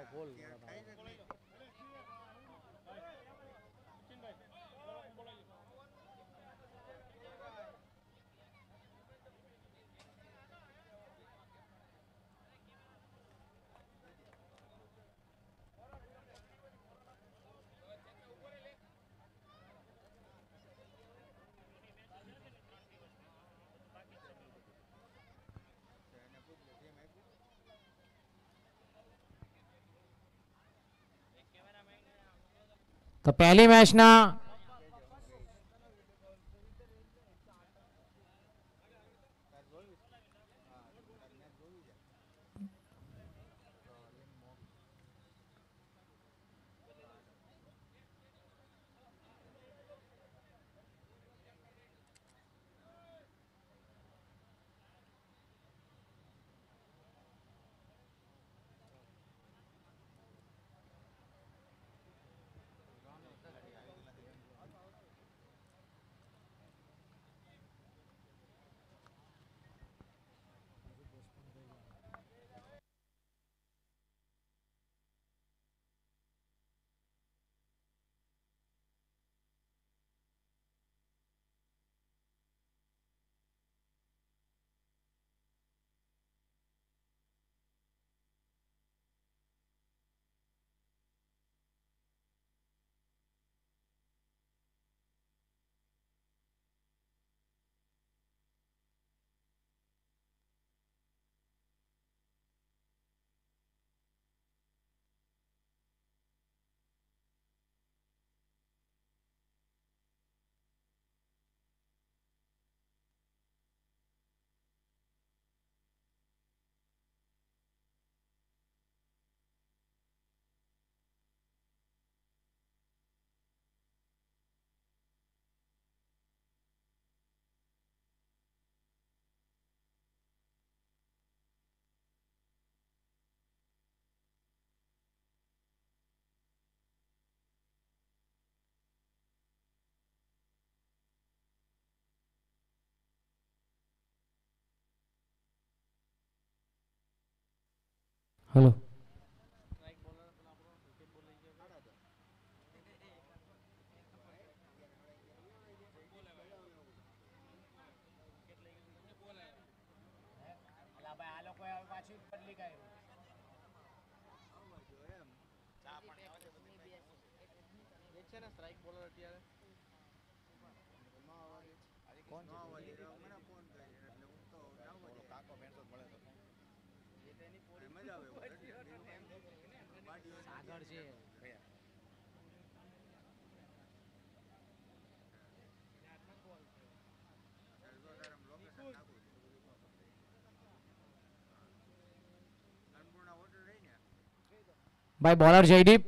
तो पहली मैच ना हेलो भाई बॉलर जयदीप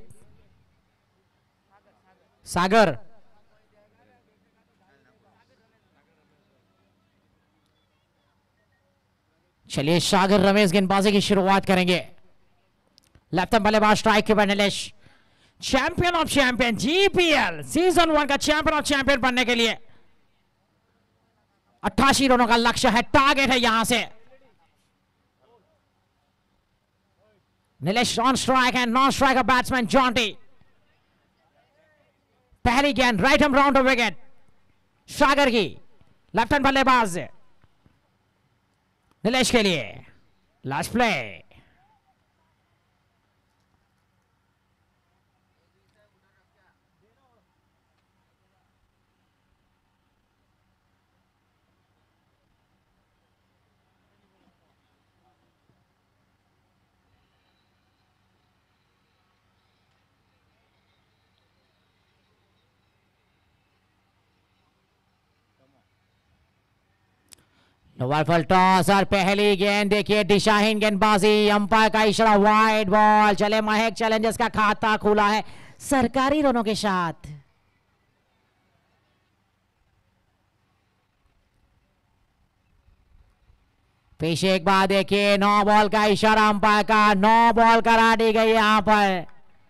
सागर चलिए सागर रमेश गेंदबाजी की शुरुआत करेंगे। लेफ्ट हैंड बल्लेबाज स्ट्राइक के बाद Nilesh champion of champion GPL season 1 का चैंपियन ऑफ चैंपियन बनने के लिए 88 रनों का लक्ष्य है, टारगेट है यहां से। Nilesh on strike end non striker batsman Jonty. पहली गेंद right hand round wicket Sagar की। लेफ्ट हैंड बल्लेबाज नीलेश के लिए लास्ट प्ले। नोवाल टॉस और पहली गेंद देखिए दिशाहीन गेंदबाजी, अंपायर का इशारा वाइड बॉल। चले महक चैलेंजर्स का खाता खुला है सरकारी रनों के साथ। पीछे एक बार देखिए नो बॉल का इशारा अंपायर का, नो बॉल करा दी गई यहां पर,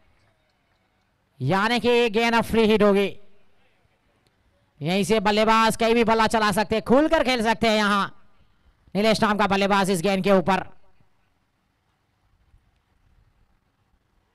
यानी कि गेंद अब फ्री हिट होगी। यहीं से बल्लेबाज कहीं भी बल्ला चला सकते हैं, खुलकर खेल सकते हैं यहां नीलेश नाम का बल्लेबाज इस गेंद के ऊपर।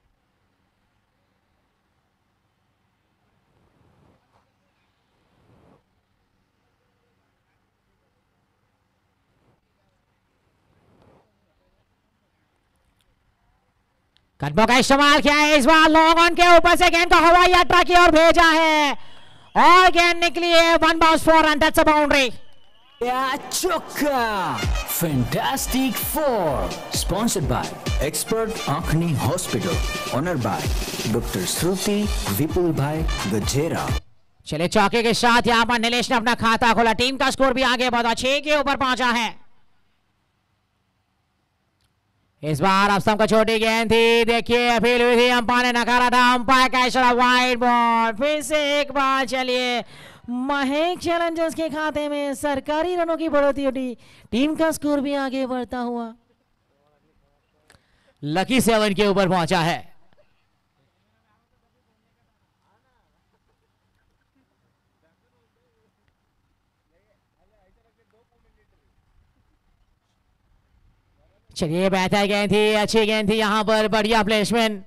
कदमों का इस्तेमाल किया है इस बार, लॉन्ग ऑन के ऊपर से गेंद को हवाई यात्रा की ओर भेजा है और गेंद निकली है 1 bounce four and that's a boundary. चौका। Fantastic Four, sponsored by Expert Akhni Hospital, honored by Dr. Shruti Vipul Bhai Gajera। चले चौके के साथ यहां पर नीलेश ने अपना खाता खोला, टीम का स्कोर भी आगे बढ़ा, 6 के ऊपर पहुंचा है। इस बार अफसम को छोटी गेंद थी, देखिए अपील हुई थी, अंपायर ने नकारा था, अंपायर का इशारा वाइड बॉल। फिर से एक बार चलिए महक चैलेंजर्स के खाते में सरकारी रनों की बढ़ोतरी हुई, टीम का स्कोर भी आगे बढ़ता हुआ लकी 7 के ऊपर पहुंचा है। चलिए बेहतर गेंद थी, अच्छी गेंद थी, यहां पर बढ़िया प्लेसमेंट।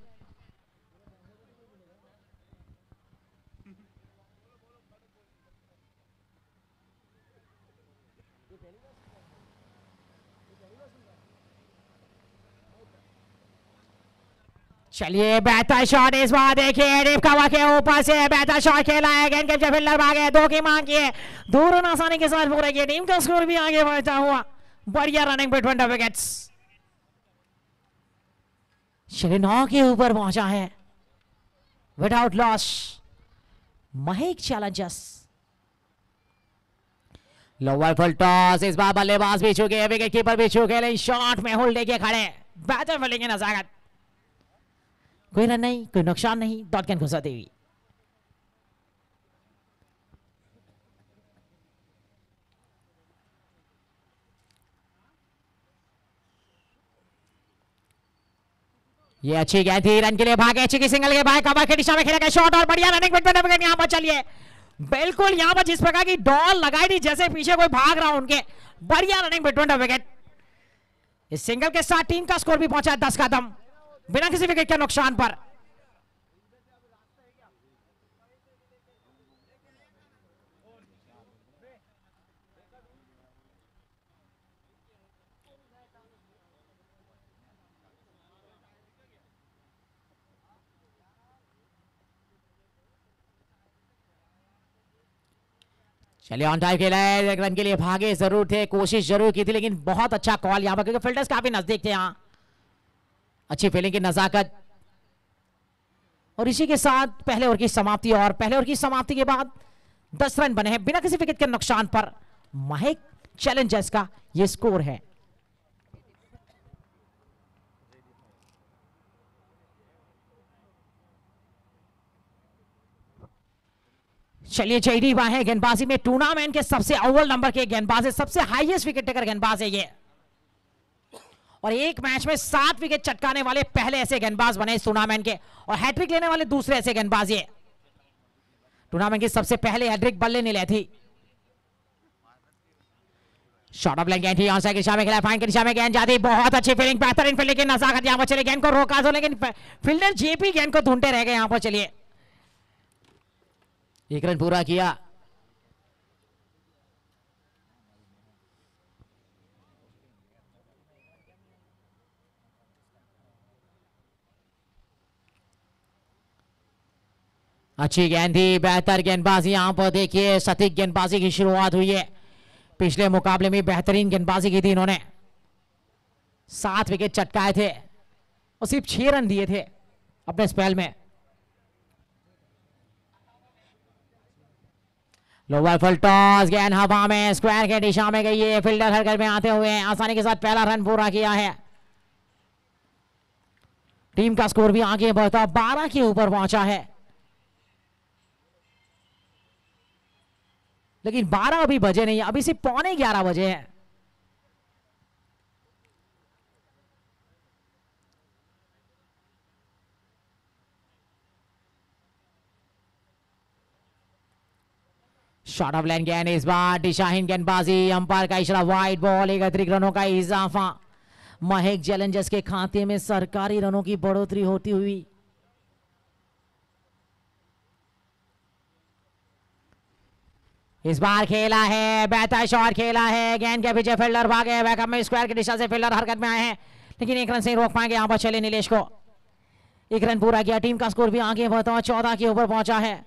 चलिए बेहतर शॉट इस बार, देखिए रिपकावा के ऊपर से बेहतर शॉट खेला है, गेंद के फील्डर भागे, 2 की मांग की है, दूर आसानी के साथ पूरा किया, टीम का स्कोर भी आगे बढ़ता हुआ, बढ़िया रनिंग बिटवीन द विकेट्स। चलिए 9 के ऊपर पहुंचा है without loss Mahak challengers. Lower full toss, इस बार बल्लेबाज भी चुके, विकेट कीपर भी चुके, लेकिन शॉट में होल्ड लेके खड़े, बेहतर फील्डिंग की नजाकत, कोई रन नहीं, कोई नुकसान नहीं, डॉट कैन घुसाती हुई। ये अच्छी गेंद थी, रन के लिए भागे, अच्छी की सिंगल के भाई, कवर के दिशा में खेलेगा शॉट और बढ़िया रनिंग विकेट यहां पर। चलिए बिल्कुल यहां पर जिस प्रकार की डॉल लगाई थी, जैसे पीछे कोई भाग रहा उनके, बढ़िया रनिंग विकेट। इस सिंगल के साथ टीम का स्कोर भी पहुंचा 10 कदम बिना किसी विकेट के नुकसान पर। चलिए ऑन टाइम खेला है, रन के लिए भागे जरूर थे, कोशिश जरूर की थी, लेकिन बहुत अच्छा कॉल यहां पर, क्योंकि फील्डर्स काफी नजदीक थे, यहां अच्छी फील्डिंग की नजाकत। और इसी के साथ पहले ओवर की समाप्ति, और पहले ओवर की समाप्ति के बाद 10 रन बने हैं बिना किसी विकेट के नुकसान पर। महक चैलेंजर्स का यह स्कोर है। चलिए जयदीप है गेंदबाजी में टूर्नामेंट के सबसे अव्वल नंबर के गेंदबाज है, सबसे हाईएस्ट विकेट टेकर गेंदबाज है ये, और एक मैच में 7 विकेट चटकाने वाले पहले ऐसे गेंदबाज बने इस टूर्नामेंट के, और हैट्रिक लेने वाले दूसरे ऐसे गेंदबाज ये, टूर्नामेंट की सबसे पहले हैट्रिक बल्ले ने ली थी। शॉट ऑफ लेग गेंद थी, ऑनसाइड की दिशा में खेला, फाइन की दिशा में गेंद जाती, बहुत अच्छी फील्डिंग, बेहतरीन फील्डिंग की नजाकत, यहां पर चले गेंद को रोका दो, लेकिन फील्डर जेपी गेंद को ढूंढते रह गए यहां पर। चलिए 1 रन पूरा किया। अच्छी गेंद थी, बेहतर गेंदबाजी यहां पर, देखिए सटीक गेंदबाजी की शुरुआत हुई है, पिछले मुकाबले में बेहतरीन गेंदबाजी की थी इन्होंने, 7 विकेट चटकाए थे और सिर्फ 6 रन दिए थे अपने स्पेल में। लोअर फुल टॉस, गेंद हवा में स्क्वायर के दिशा में गई है, फील्डर हरकत में आते हुए आसानी के साथ पहला रन पूरा किया है, टीम का स्कोर भी आगे बढ़ता 12 के ऊपर पहुंचा है, लेकिन 12 अभी बजे नहीं, अभी सिर्फ 11:15 बजे हैं। शॉट ऑफ लाइन गेंद, इस बार दिशाहीन गेंदबाजी, अंपायर का इशारा वाइड बॉल, 1 अतिरिक्त रनों का इजाफा, महक चैलेंजर्स के खाते में सरकारी रनों की बढ़ोतरी होती हुई। इस बार खेला है, बेहतर शॉट खेला है, गेंद के पीछे फील्डर भागे, बैकअप में स्क्वायर की दिशा से फील्डर हरकत में आए हैं, लेकिन 1 रन से रोक पाएंगे यहां पर। चले नीलेश को एक रन पूरा किया, टीम का स्कोर भी आगे बढ़ता 14 के ऊपर पहुंचा है।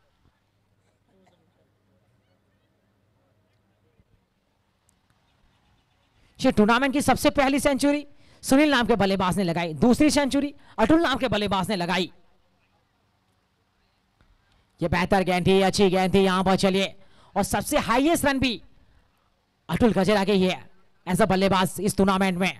टूर्नामेंट की सबसे पहली सेंचुरी सुनील नाम के बल्लेबाज ने लगाई, दूसरी सेंचुरी अतुल नाम के बल्लेबाज ने लगाई। ये बेहतर गेंद थी, अच्छी गेंद थी यहां पर। चलिए, और सबसे हाईएस्ट रन भी अतुल गजेरा के ही है एज अ बल्लेबाज इस टूर्नामेंट में।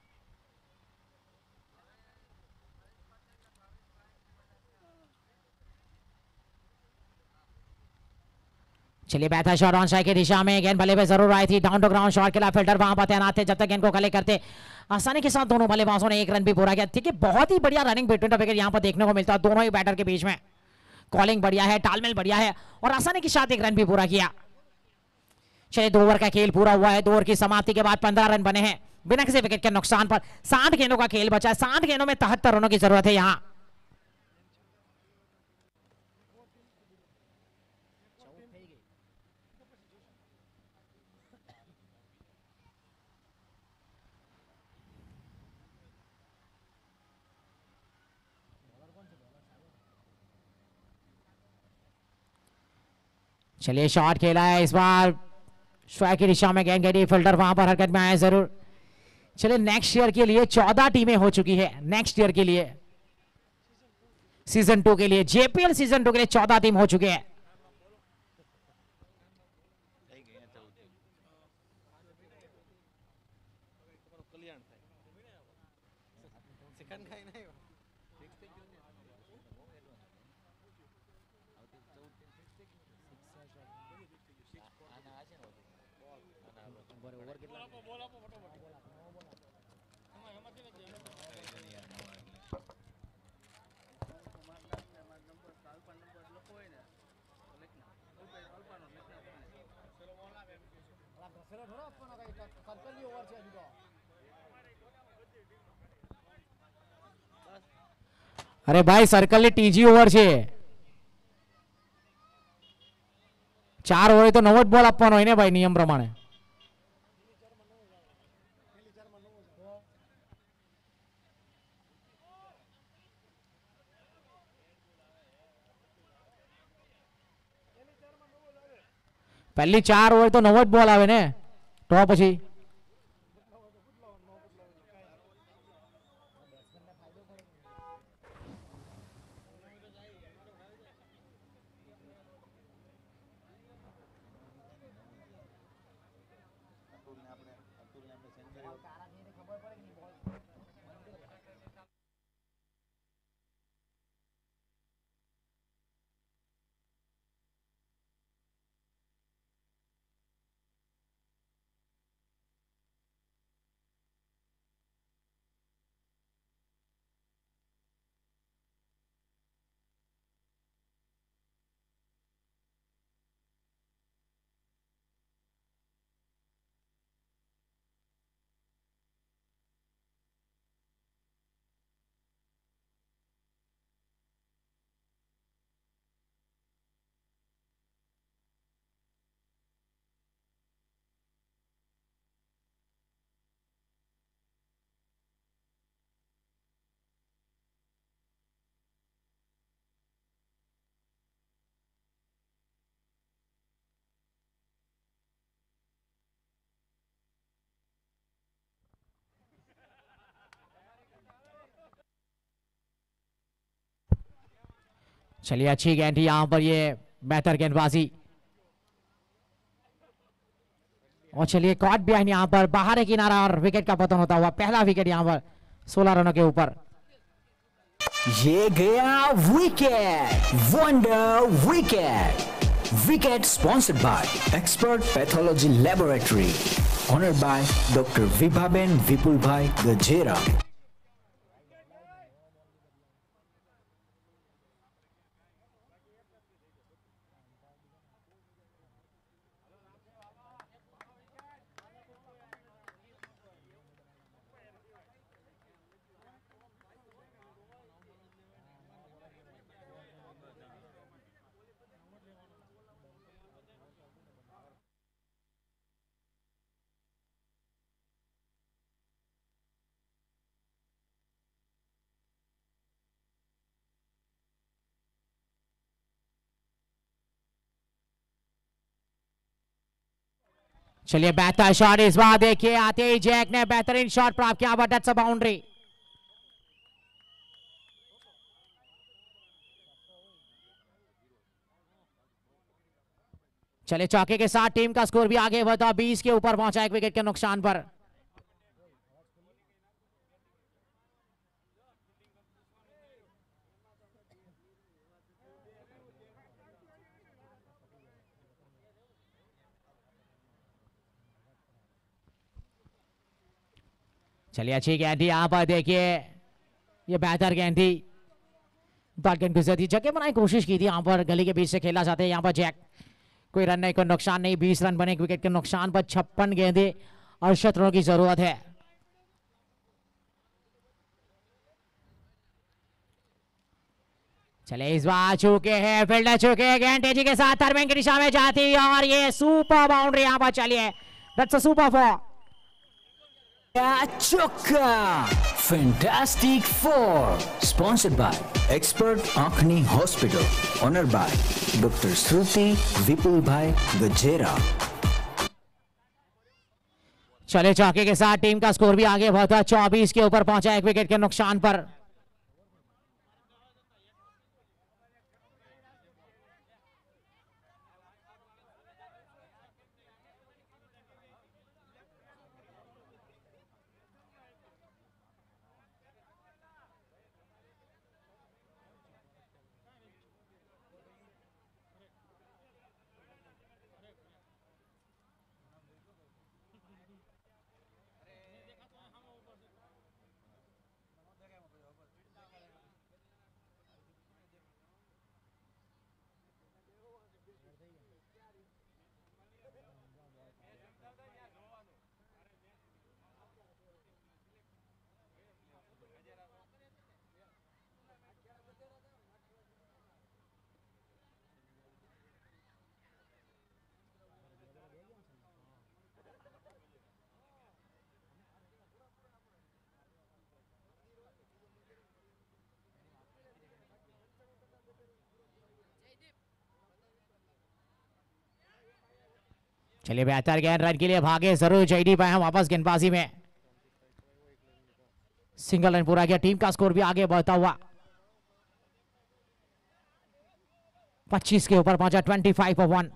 चलिए, बेहतर शॉट ऑन स्ट्राइक की दिशा में, गेंद बल्ले पे जरूर आई थी, डाउन टू ग्राउंड शॉट के लिए फील्डर वहां पर तैनात थे। जब तक गेंद को कलेक्ट करते आसानी के साथ दोनों बल्लेबाजों ने एक रन भी पूरा किया। ठीक है, बहुत ही बढ़िया रनिंग बिटवीन द विकेट यहां पर देखने को मिलता है दोनों ही बैटर के बीच में। कॉलिंग बढ़िया है, तालमेल बढ़िया है और आसानी के साथ एक रन भी पूरा किया। चलिए, 2 ओवर का खेल पूरा हुआ है। 2 ओवर की समाप्ति के बाद 15 रन बने हैं बिना किसी विकेट के नुकसान पर। 60 गेंदों का खेल बचा है, 60 गेंदों में 73 रनों की जरूरत है यहां। चलिए, शॉट खेला है इस बार, स्ट्राइक की दिशा में गेंद गई, फील्डर वहां पर हरकत में आया जरूर। चलिए, नेक्स्ट ईयर के लिए 14 टीमें हो चुकी है। नेक्स्ट ईयर के लिए सीजन 2 के लिए, जेपीएल सीजन 2 के लिए 14 टीम हो चुके हैं। अरे भाई, सर्कल ने टीजी ओवर છે 4 ઓવર તો 90 બોલ આપવાનો હોય ને ભાઈ, નિયમ પ્રમાણે। પહેલી 4 ઓવર તો 90 બોલ આવે ને, તો પછી चलिए, अच्छी गेंद थी यहां पर, ये बेहतर गेंदबाजी। और चलिए, कॉट बिहाइंड यहां पर, बाहर है किनारा और विकेट का पतन होता हुआ पहला विकेट यहां पर 16 रनों के ऊपर। ये गया wicket, wonder wicket. Wicket sponsored by expert pathology laboratory, honoured by doctor Vibhaben Vipul bhai Gajera. चलिए बेहतर शॉट इस बार देखिए आते ही जैक ने बेहतरीन शॉट प्राप्त किया, बट दैट्स अ बाउंड्री। चलिए चौके के साथ टीम का स्कोर भी आगे बढ़ा, 20 के ऊपर पहुंचा एक विकेट के नुकसान पर। चलिए अच्छी गेंद थी यहां पर देखिए, ये बेहतर गेंद थी, गेंद गुजर थी, जगह बनाने की कोशिश की थी यहां पर, गली के बीच से खेला जाता है यहां पर जैक। कोई रन नहीं, कोई नुकसान नहीं, 20 रन बने एक विकेट के नुकसान पर, 56 गेंदें और शतरों की जरूरत है। चले इस बार चूके हैं फील्डर, चूके गेंद तेजी के साथ थर्मेन की दिशा में जाती है और ये सुपर बाउंड्री यहां पर। चलिए दैट्स अ सुपर फॉर। चौका fantastic four, sponsored by expert आंखनी hospital, honour by doctor Shruti Vipul bhai Gajera. चले चौके के साथ टीम का स्कोर भी आगे बढ़ा, 24 के ऊपर पहुंचा एक विकेट के नुकसान पर। चलिए बेहतर गेंद, रन के लिए भागे जरूर जयदीप आए वापस गेंदबाजी में, सिंगल रन पूरा किया, टीम का स्कोर भी आगे बढ़ता हुआ 25 के ऊपर पहुंचा, 25-1।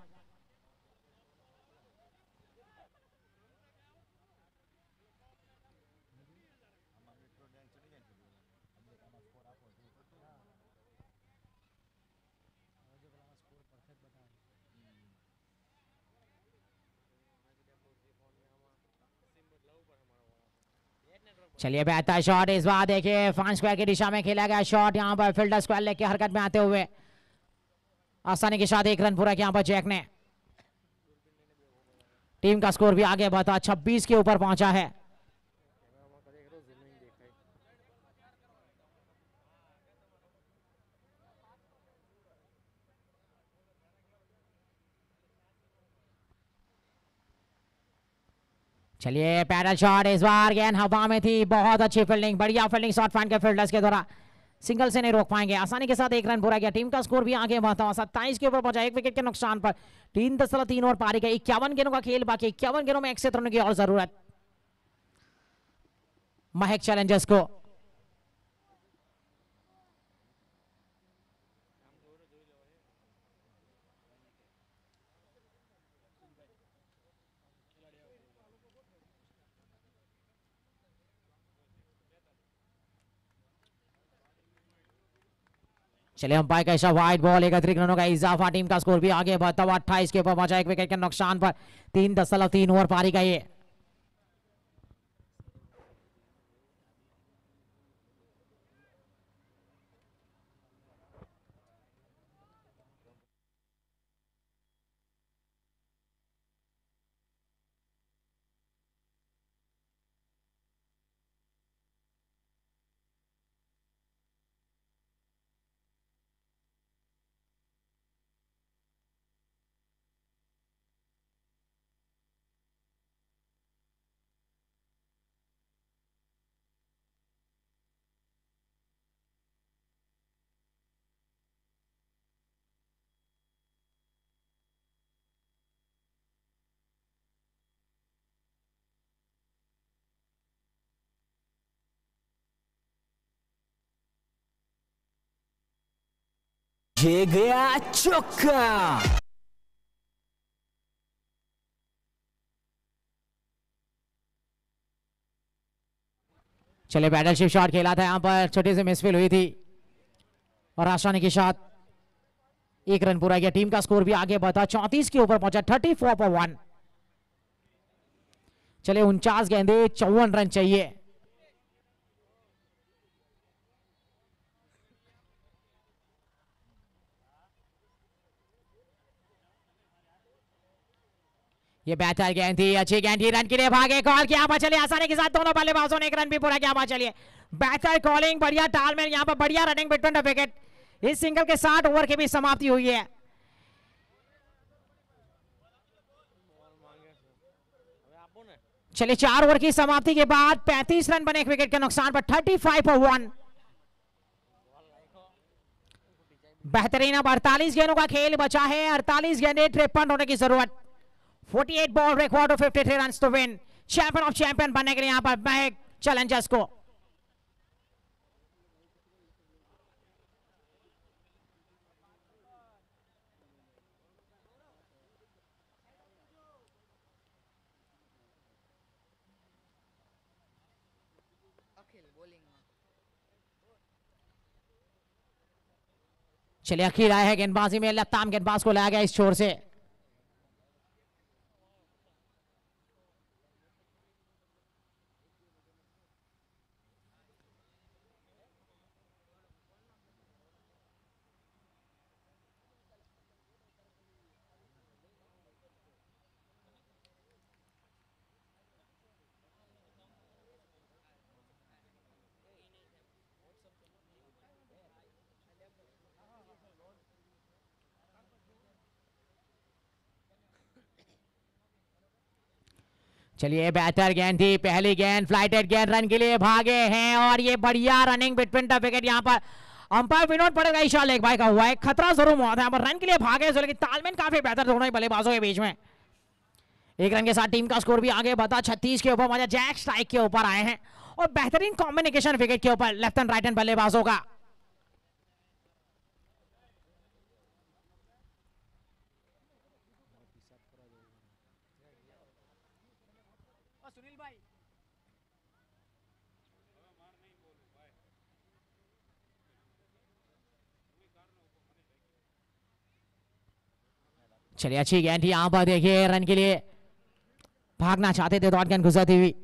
चलिए बेहतर शॉट इस बार देखिए, 5 स्क्वायर की दिशा में खेला गया शॉट, यहां पर फील्डर स्क्वायर लेके हरकत में आते हुए आसानी के साथ एक रन पूरा किया यहां पर जैक ने। टीम का स्कोर भी आगे बढ़ा, 26 के ऊपर पहुंचा है। चलिए पैडल शॉट इस बार, गेंद हवा में थी, बहुत अच्छी फील्डिंग, बढ़िया फील्डिंग शॉट फैन के फील्डर्स के द्वारा, सिंगल से नहीं रोक पाएंगे, आसानी के साथ एक रन पूरा किया, टीम का स्कोर भी आगे बढ़ता हुआ 27 के ऊपर पहुंचा एक विकेट के नुकसान पर। 3.3 ओवर पारी गई, 51 गेंदों का खेल बाकी, 51 गेंदों में 100 रन की और जरूरत महक चैलेंजर्स को। चलिए अंपायर का इशारा, वाइड बॉल, 31 रनों का इजाफा, टीम का स्कोर भी आगे बढ़ता हुआ 28 के ऊपर पहुंचा एक विकेट के नुकसान पर। 3.3 ओवर पारी का ये। ये गया चौका। चले बैटलशिप शॉट खेला था यहां पर, छोटी सी मिसफील हुई थी और आसानी के साथ एक रन पूरा किया। टीम का स्कोर भी आगे बढ़ा, 34 के ऊपर पहुंचा, 34 पर 1। चले 49 गेंदे, 54 रन चाहिए। ये बेहतर गेंद थी, अच्छी गेंद थी, रन के लिए भागे, कॉल किया पर चलिए आसानी के साथ दोनों बल्लेबाजों ने एक रन भी पूरा किया पर चलिए। बेहतर कॉलिंग, बढ़िया तालमेल, यहां पर बढ़िया रनिंग बिटवीन द विकेट। इस सिंगल के 60 ओवर की भी समाप्ति हुई है। चलिए 4 ओवर की समाप्ति के बाद 35 रन बने एक विकेट के नुकसान पर, 35 पर 1। बेहतरीन, अब 48 गेंदों का खेल बचा है, 48 गेंदे, 53 होने की जरूरत। 48 ball required to 53 runs to win. Champion of champion बनने के लिए यहां पर महक चैलेंजर्स को। चलिए अखीर आया है गेंदबाजी में, लताम गेंदबाज को लाया गया इस छोर से। चलिए बेहतर गेंद थी, पहली गेंद, फ्लाइटेड गेंद, रन के लिए भागे हैं और ये बढ़िया रनिंग बिटवीन द विकेट। यहां पर अंपायर विनोद पटेल का इशारा लेग भाई का हुआ है, खतरा जरूर हुआ था यहां पर, रन के लिए भागे, लेकिन तालमेल काफी बेहतर दोनों ही बल्लेबाजों के बीच में। एक रन के साथ टीम का स्कोर भी आगे बढ़ा, 36 के ऊपर मजा, जैक स्ट्राइक के ऊपर आए हैं और बेहतरीन कॉम्बिनेशन विकेट के ऊपर लेफ्ट एंड राइट हैंड बल्लेबाजों का। चलिए अच्छी गेंद थी, यहां पर देखिए रन के लिए भागना चाहते थे, डॉट गेंद गुजरती हुई।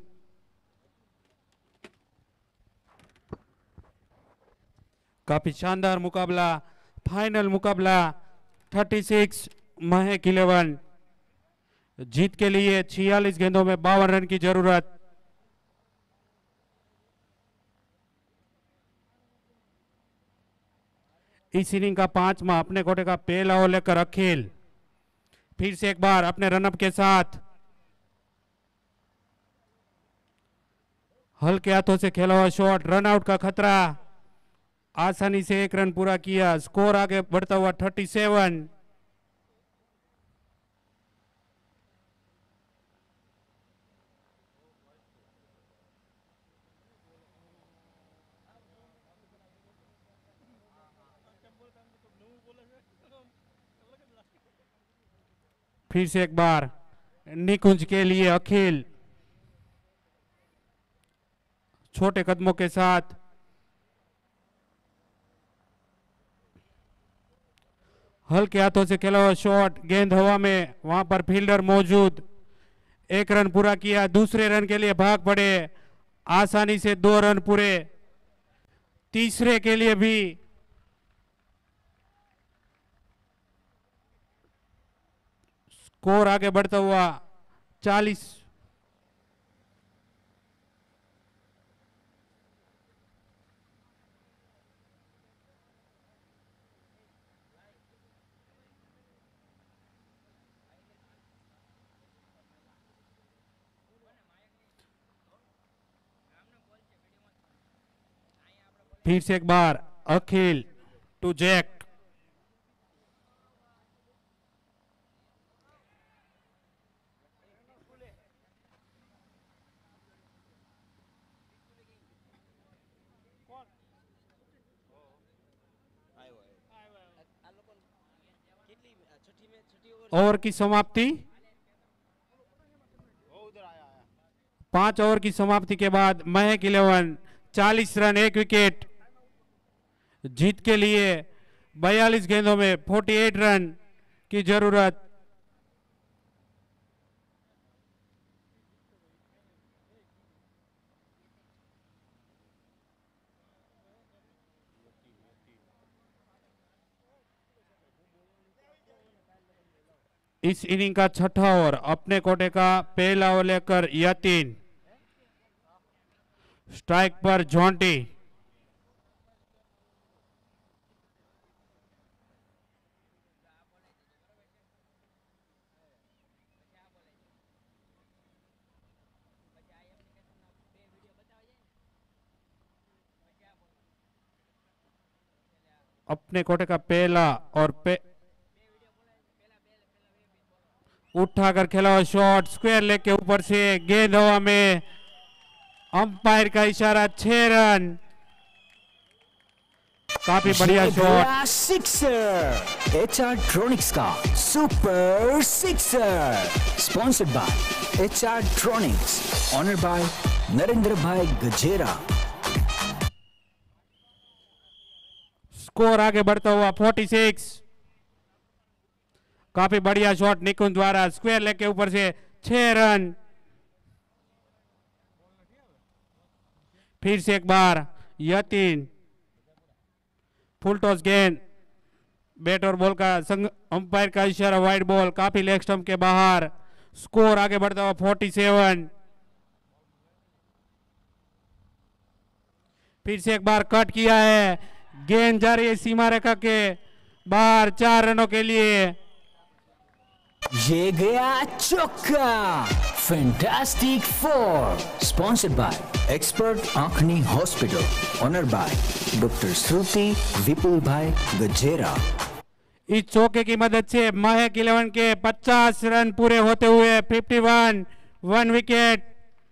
काफी शानदार मुकाबला, फाइनल मुकाबला, 36 महक 11। जीत के लिए 46 गेंदों में 52 रन की जरूरत। इस इनिंग का 5वां अपने कोटे का पहला ओवर लेकर अखिल फिर से एक बार अपने रनअप के साथ हल्के हाथों से खेला हुआ शॉट, रन आउट का खतरा, आसानी से एक रन पूरा किया, स्कोर आगे बढ़ता हुआ 37। फिर से एक बार निकुंज के लिए अखिल छोटे कदमों के साथ हल्के हाथों से खेला हुआ शॉट, गेंद हवा में, वहां पर फील्डर मौजूद, एक रन पूरा किया, दूसरे रन के लिए भाग पड़े, आसानी से 2 रन पूरे, तीसरे के लिए भी स्कोर आगे बढ़ता हुआ 40। फिर से एक बार अखिल टू जैक, ओवर की समाप्ति 5 ओवर की समाप्ति के बाद महक 11 40 रन 1 विकेट जीत के लिए 42 गेंदों में 48 रन की जरूरत। इस इनिंग का छठा ओवर अपने कोटे का पहला ओवर लेकर यतीन स्ट्राइक पर जॉन्टी। अपने कोटे का पहला और उठाकर खेला हुआ शॉट स्क्वायर लेग के ऊपर से गेंद हवा में अंपायर का इशारा 6 रन। काफी बढ़िया शॉट। सिक्सर HR ट्रॉनिक्स का super sixer sponsored by HR tronics honour by Narendra bhai Gajera. Score आगे बढ़ता हुआ 46। काफी बढ़िया शॉट निकुंज द्वारा स्क्वायर लेग के ऊपर से 6 रन। फिर से एक बार यतीन फुल टॉस गेंद बैट और बॉल का संग अंपायर का इशारा वाइड बॉल काफी लेग स्टंप के बाहर। स्कोर आगे बढ़ता हुआ 47। फिर से एक बार कट किया है गेंद जा रही है सीमा रेखा के बाहर 4 रनों के लिए। ये गया चौका। फैंटास्टिक 4 स्पॉन्सर्ड बाय एक्सपर्ट आंखनी hospital honour by doctor Shruti Vipul bhai Gajera. इस चौके की मदद से महक 11 के 50 रन पूरे होते हुए 51 1 विकेट।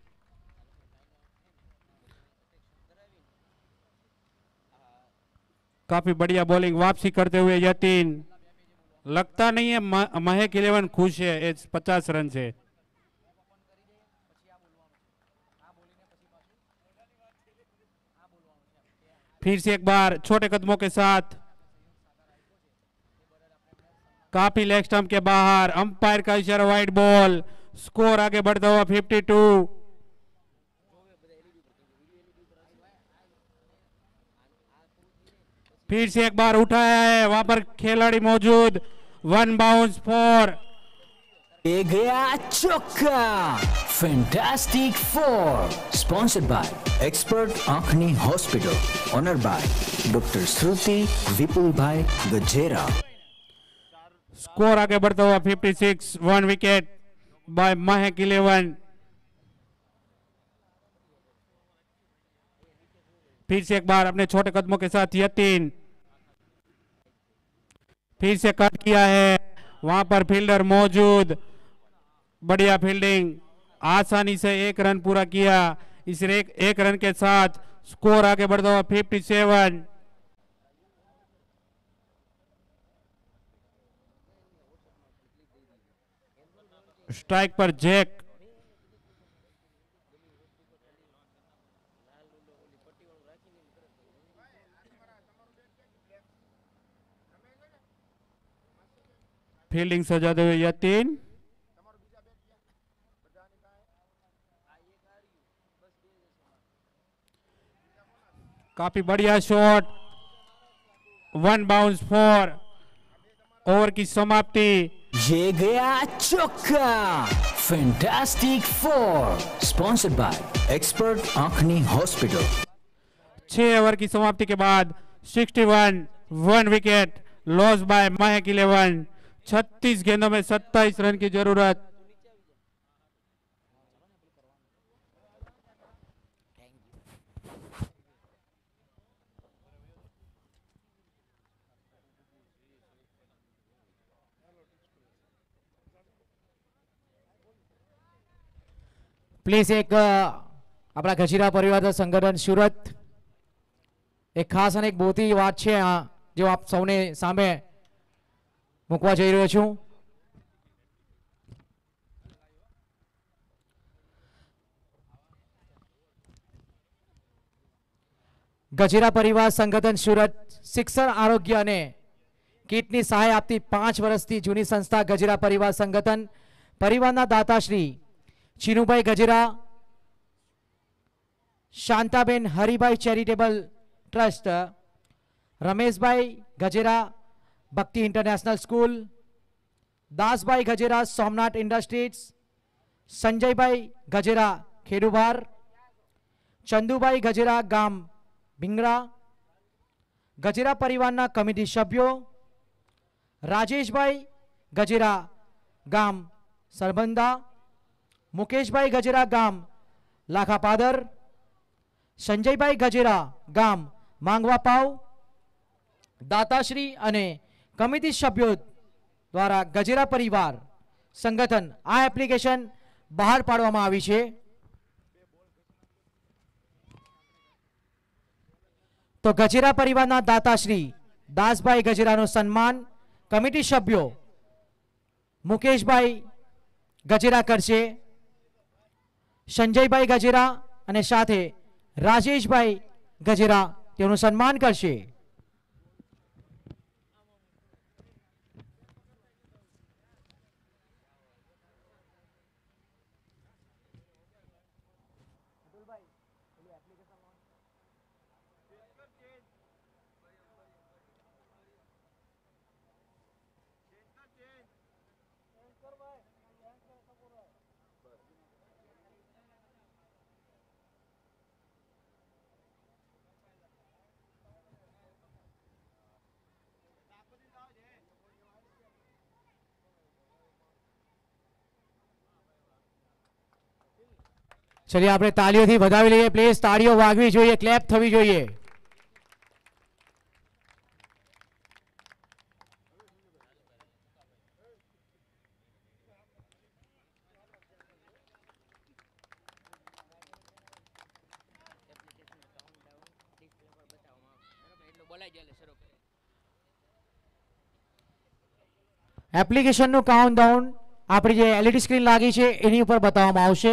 काफी बढ़िया बॉलिंग वापसी करते हुए यतीन। लगता नहीं है महक 11 खुश है इस 50 रन से। फिर से एक बार छोटे कदमों के साथ काफी लेग स्टंप के बाहर अंपायर का इशारा वाइड बॉल। स्कोर आगे बढ़ता हुआ 52। फिर से एक बार उठाया है वहां पर खिलाड़ी मौजूद 1 बाउंस 4। ये गया चौका। फैंटास्टिक 4 स्पॉन्सर्ड बाय एक्सपर्ट आंखनी hospital honour by doctor Shruti Vipul bhai Gajera. Score आगे बढ़ता हुआ 56 1 विकेट बाय महक 11। फिर से एक बार अपने छोटे कदमों के साथ यतीन। फिर से कट किया है वहां पर फील्डर मौजूद। बढ़िया फील्डिंग आसानी से 1 रन पूरा किया। इस एक रन के साथ स्कोर आगे बढ़ता हुआ 57। स्ट्राइक पर जैक। फील्डिंग सजाते हुए यतीन। काफी बढ़िया शॉट 1 बाउंस 4। ओवर की समाप्ति। ये गया चौका। फैंटास्टिक 4 स्पॉन्सर्ड बाय एक्सपर्ट आंखनी हॉस्पिटल। 6 ओवर की समाप्ति के बाद 61 1 विकेट लॉस बाय महक 11। 36 गेंदों में 27 रन की जरूरत। પ્લીઝ એક આપણા ગજીરા પરિવાર સંગઠન સુરત એક ખાસ અને એક મોટી વાત છે આ જો આપ સૌને સામે મૂકવા જઈ રહ્યો છું ગજેરા પરિવાર સંગઠન સુરત શિક્ષણ આરોગ્ય અને કીટની સહાય આપતી 5 વર્ષથી જૂની સંસ્થા ગજેરા પરિવાર સંગઠન પરિવારના દાતા Shri Chinubhai Gajera, Shantaben Haribhai charitable trust, Rameshbhai Gajera Bhakti international school, Dasbhai Gajera Somnath industries, Sanjaybhai Gajera ખેડુભાર, ચંદુભાઈ ગજેરા ગામ ભીંગરા, ગજેરા પરિવારના કમિટી સભ્યો રાજેશભાઈ ગજેરા ગામ સરબંદા, મુકેશભાઈ ગજેરા ગામ લાખાપાદર, સંજયભાઈ ગજેરા ગામ માંગવાપાવ, દાતાશ્રી અને કમિટી સભ્યો દ્વારા ગજેરા પરિવાર સંગઠન આ એપ્લિકેશન બહાર પાડવામાં આવી છે। તો ગજેરા પરિવારના દાતાશ્રી દાસભાઈ ગજેરાનું સન્માન કમિટી સભ્યો મુકેશભાઈ ગજેરા કરશે, સંજયભાઈ ગજેરા અને સાથે રાજેશભાઈ ગજેરા તેનું સન્માન કરશે। चलिए આપણે તાળીઓથી વધાવી લઈએ પ્લીઝ, તાળીઓ વાગવી જોઈએ, ક્લેપ થવી જોઈએ। એપ્લિકેશનનું કાઉન્ટડાઉન આપણી જે એલઈડી સ્ક્રીન લાગી છે એની ઉપર બતાવવામાં આવશે।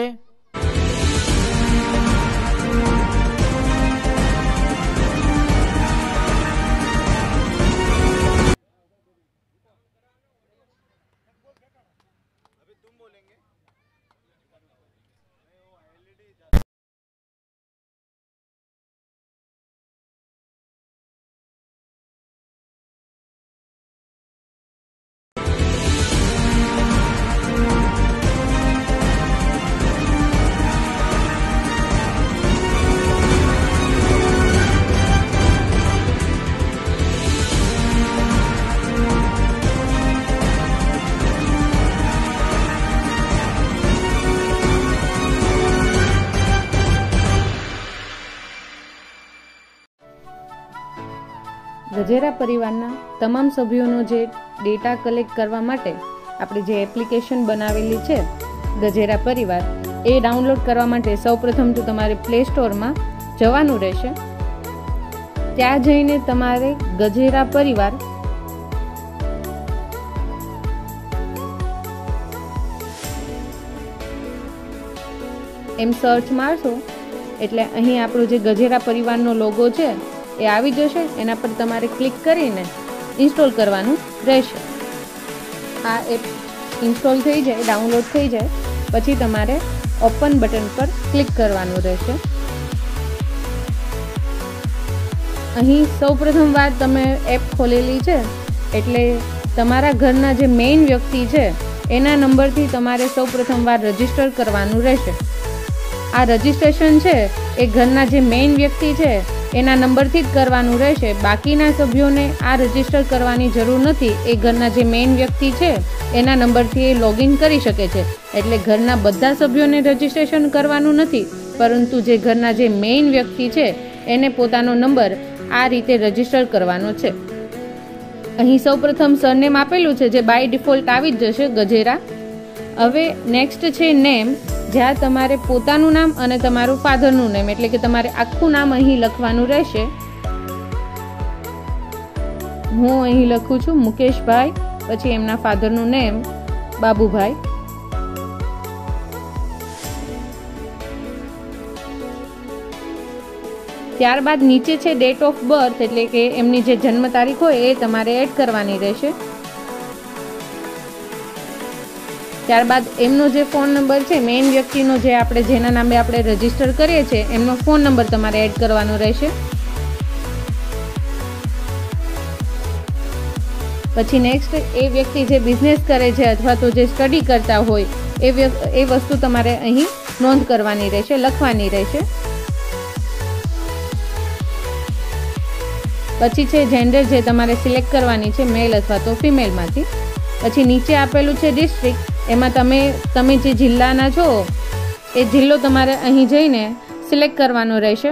ગજેરા પરિવારના તમામ સભ્યોનો જે ડેટા કલેક્ટ કરવા માટે આપણે જે એપ્લિકેશન બનાવેલી છે ગજેરા પરિવાર, એ ડાઉનલોડ કરવા માટે સૌપ્રથમ તો તમારે પ્લે સ્ટોરમાં જવાનું રહેશે। ત્યાં જઈને તમારે ગજેરા પરિવાર એમ સર્ચ મારશો એટલે અહીં આપણો જે ગજેરા પરિવારનો લોગો છે એ આવી જશે। એના પર તમારે ક્લિક કરીને ઇન્સ્ટોલ કરવાનું રહેશે। આ એપ ઇન્સ્ટોલ થઈ જાય, ડાઉનલોડ થઈ જાય પછી તમારે ઓપન બટન પર ક્લિક કરવાનું રહેશે। અહીં સૌપ્રથમ વાર તમે એપ ખોલેલી છે એટલે તમારા ઘરના જે મેઇન વ્યક્તિ છે એના નંબરથી તમારે સૌપ્રથમ વાર રજીસ્ટર કરવાનું રહેશે। આ રજીસ્ટ્રેશન છે એ ઘરના જે મેઇન વ્યક્તિ છે એના નંબરથી જ કરવાનું રહેશે। બાકીના સભ્યોને આ રજીસ્ટર કરવાની જરૂર નથી। એ ઘરના જે મેઇન વ્યક્તિ છે એના નંબરથી એ લોગિન કરી શકે છે। એટલે ઘરના બધા સભ્યોને રજીસ્ટ્રેશન કરવાનું નથી, પરંતુ જે ઘરના જે મેઇન વ્યક્તિ છે એને પોતાનો નંબર આ રીતે રજીસ્ટર કરવાનો છે। અહીં સૌપ્રથમ સરનેમ આપેલું છે જે બાય ડિફોલ્ટ આવી જ જશે ગજેરા। હવે નેક્સ્ટ છે નેમ, જ્યાં તમારે પોતાનું નામ અને તમારું ફાધરનું નેમ એટલે કે તમારે આખું નામ અહીં લખવાનું રહેશે। હું અહીં લખું છું મુકેશભાઈ, પછી એમના ફાધરનું નેમ બાબુભાઈ। ત્યારબાદ નીચે છે ડેટ ઓફ બર્થ, એટલે કે એમની જે જન્મ તારીખ હોય એ તમારે એડ કરવાની રહેશે. ત્યારબાદ એમનો જે ફોન નંબર છે, મેઇન વ્યક્તિનો જે આપણે જેના નામે આપણે રજીસ્ટર કરીએ છીએ એમનો ફોન નંબર તમારે એડ કરવાનો રહેશે. પછી નેક્સ્ટ એ વ્યક્તિ જે બિઝનેસ કરે છે અથવા તો જે સ્ટડી કરતા હોય એ વસ્તુ તમારે અહીં નોંધ કરવાની રહેશે, લખવાની રહેશે. પછી છે જેન્ડર, જે તમારે સિલેક્ટ કરવાની છે મેલ અથવા તો ફિમેલમાંથી. પછી નીચે આપેલું છે ડિસ્ટ્રિક્ટ, એમાં તમે જે જિલ્લાના છો એ જિલ્લો તમારે અહીં જઈને સિલેક્ટ કરવાનો રહેશે.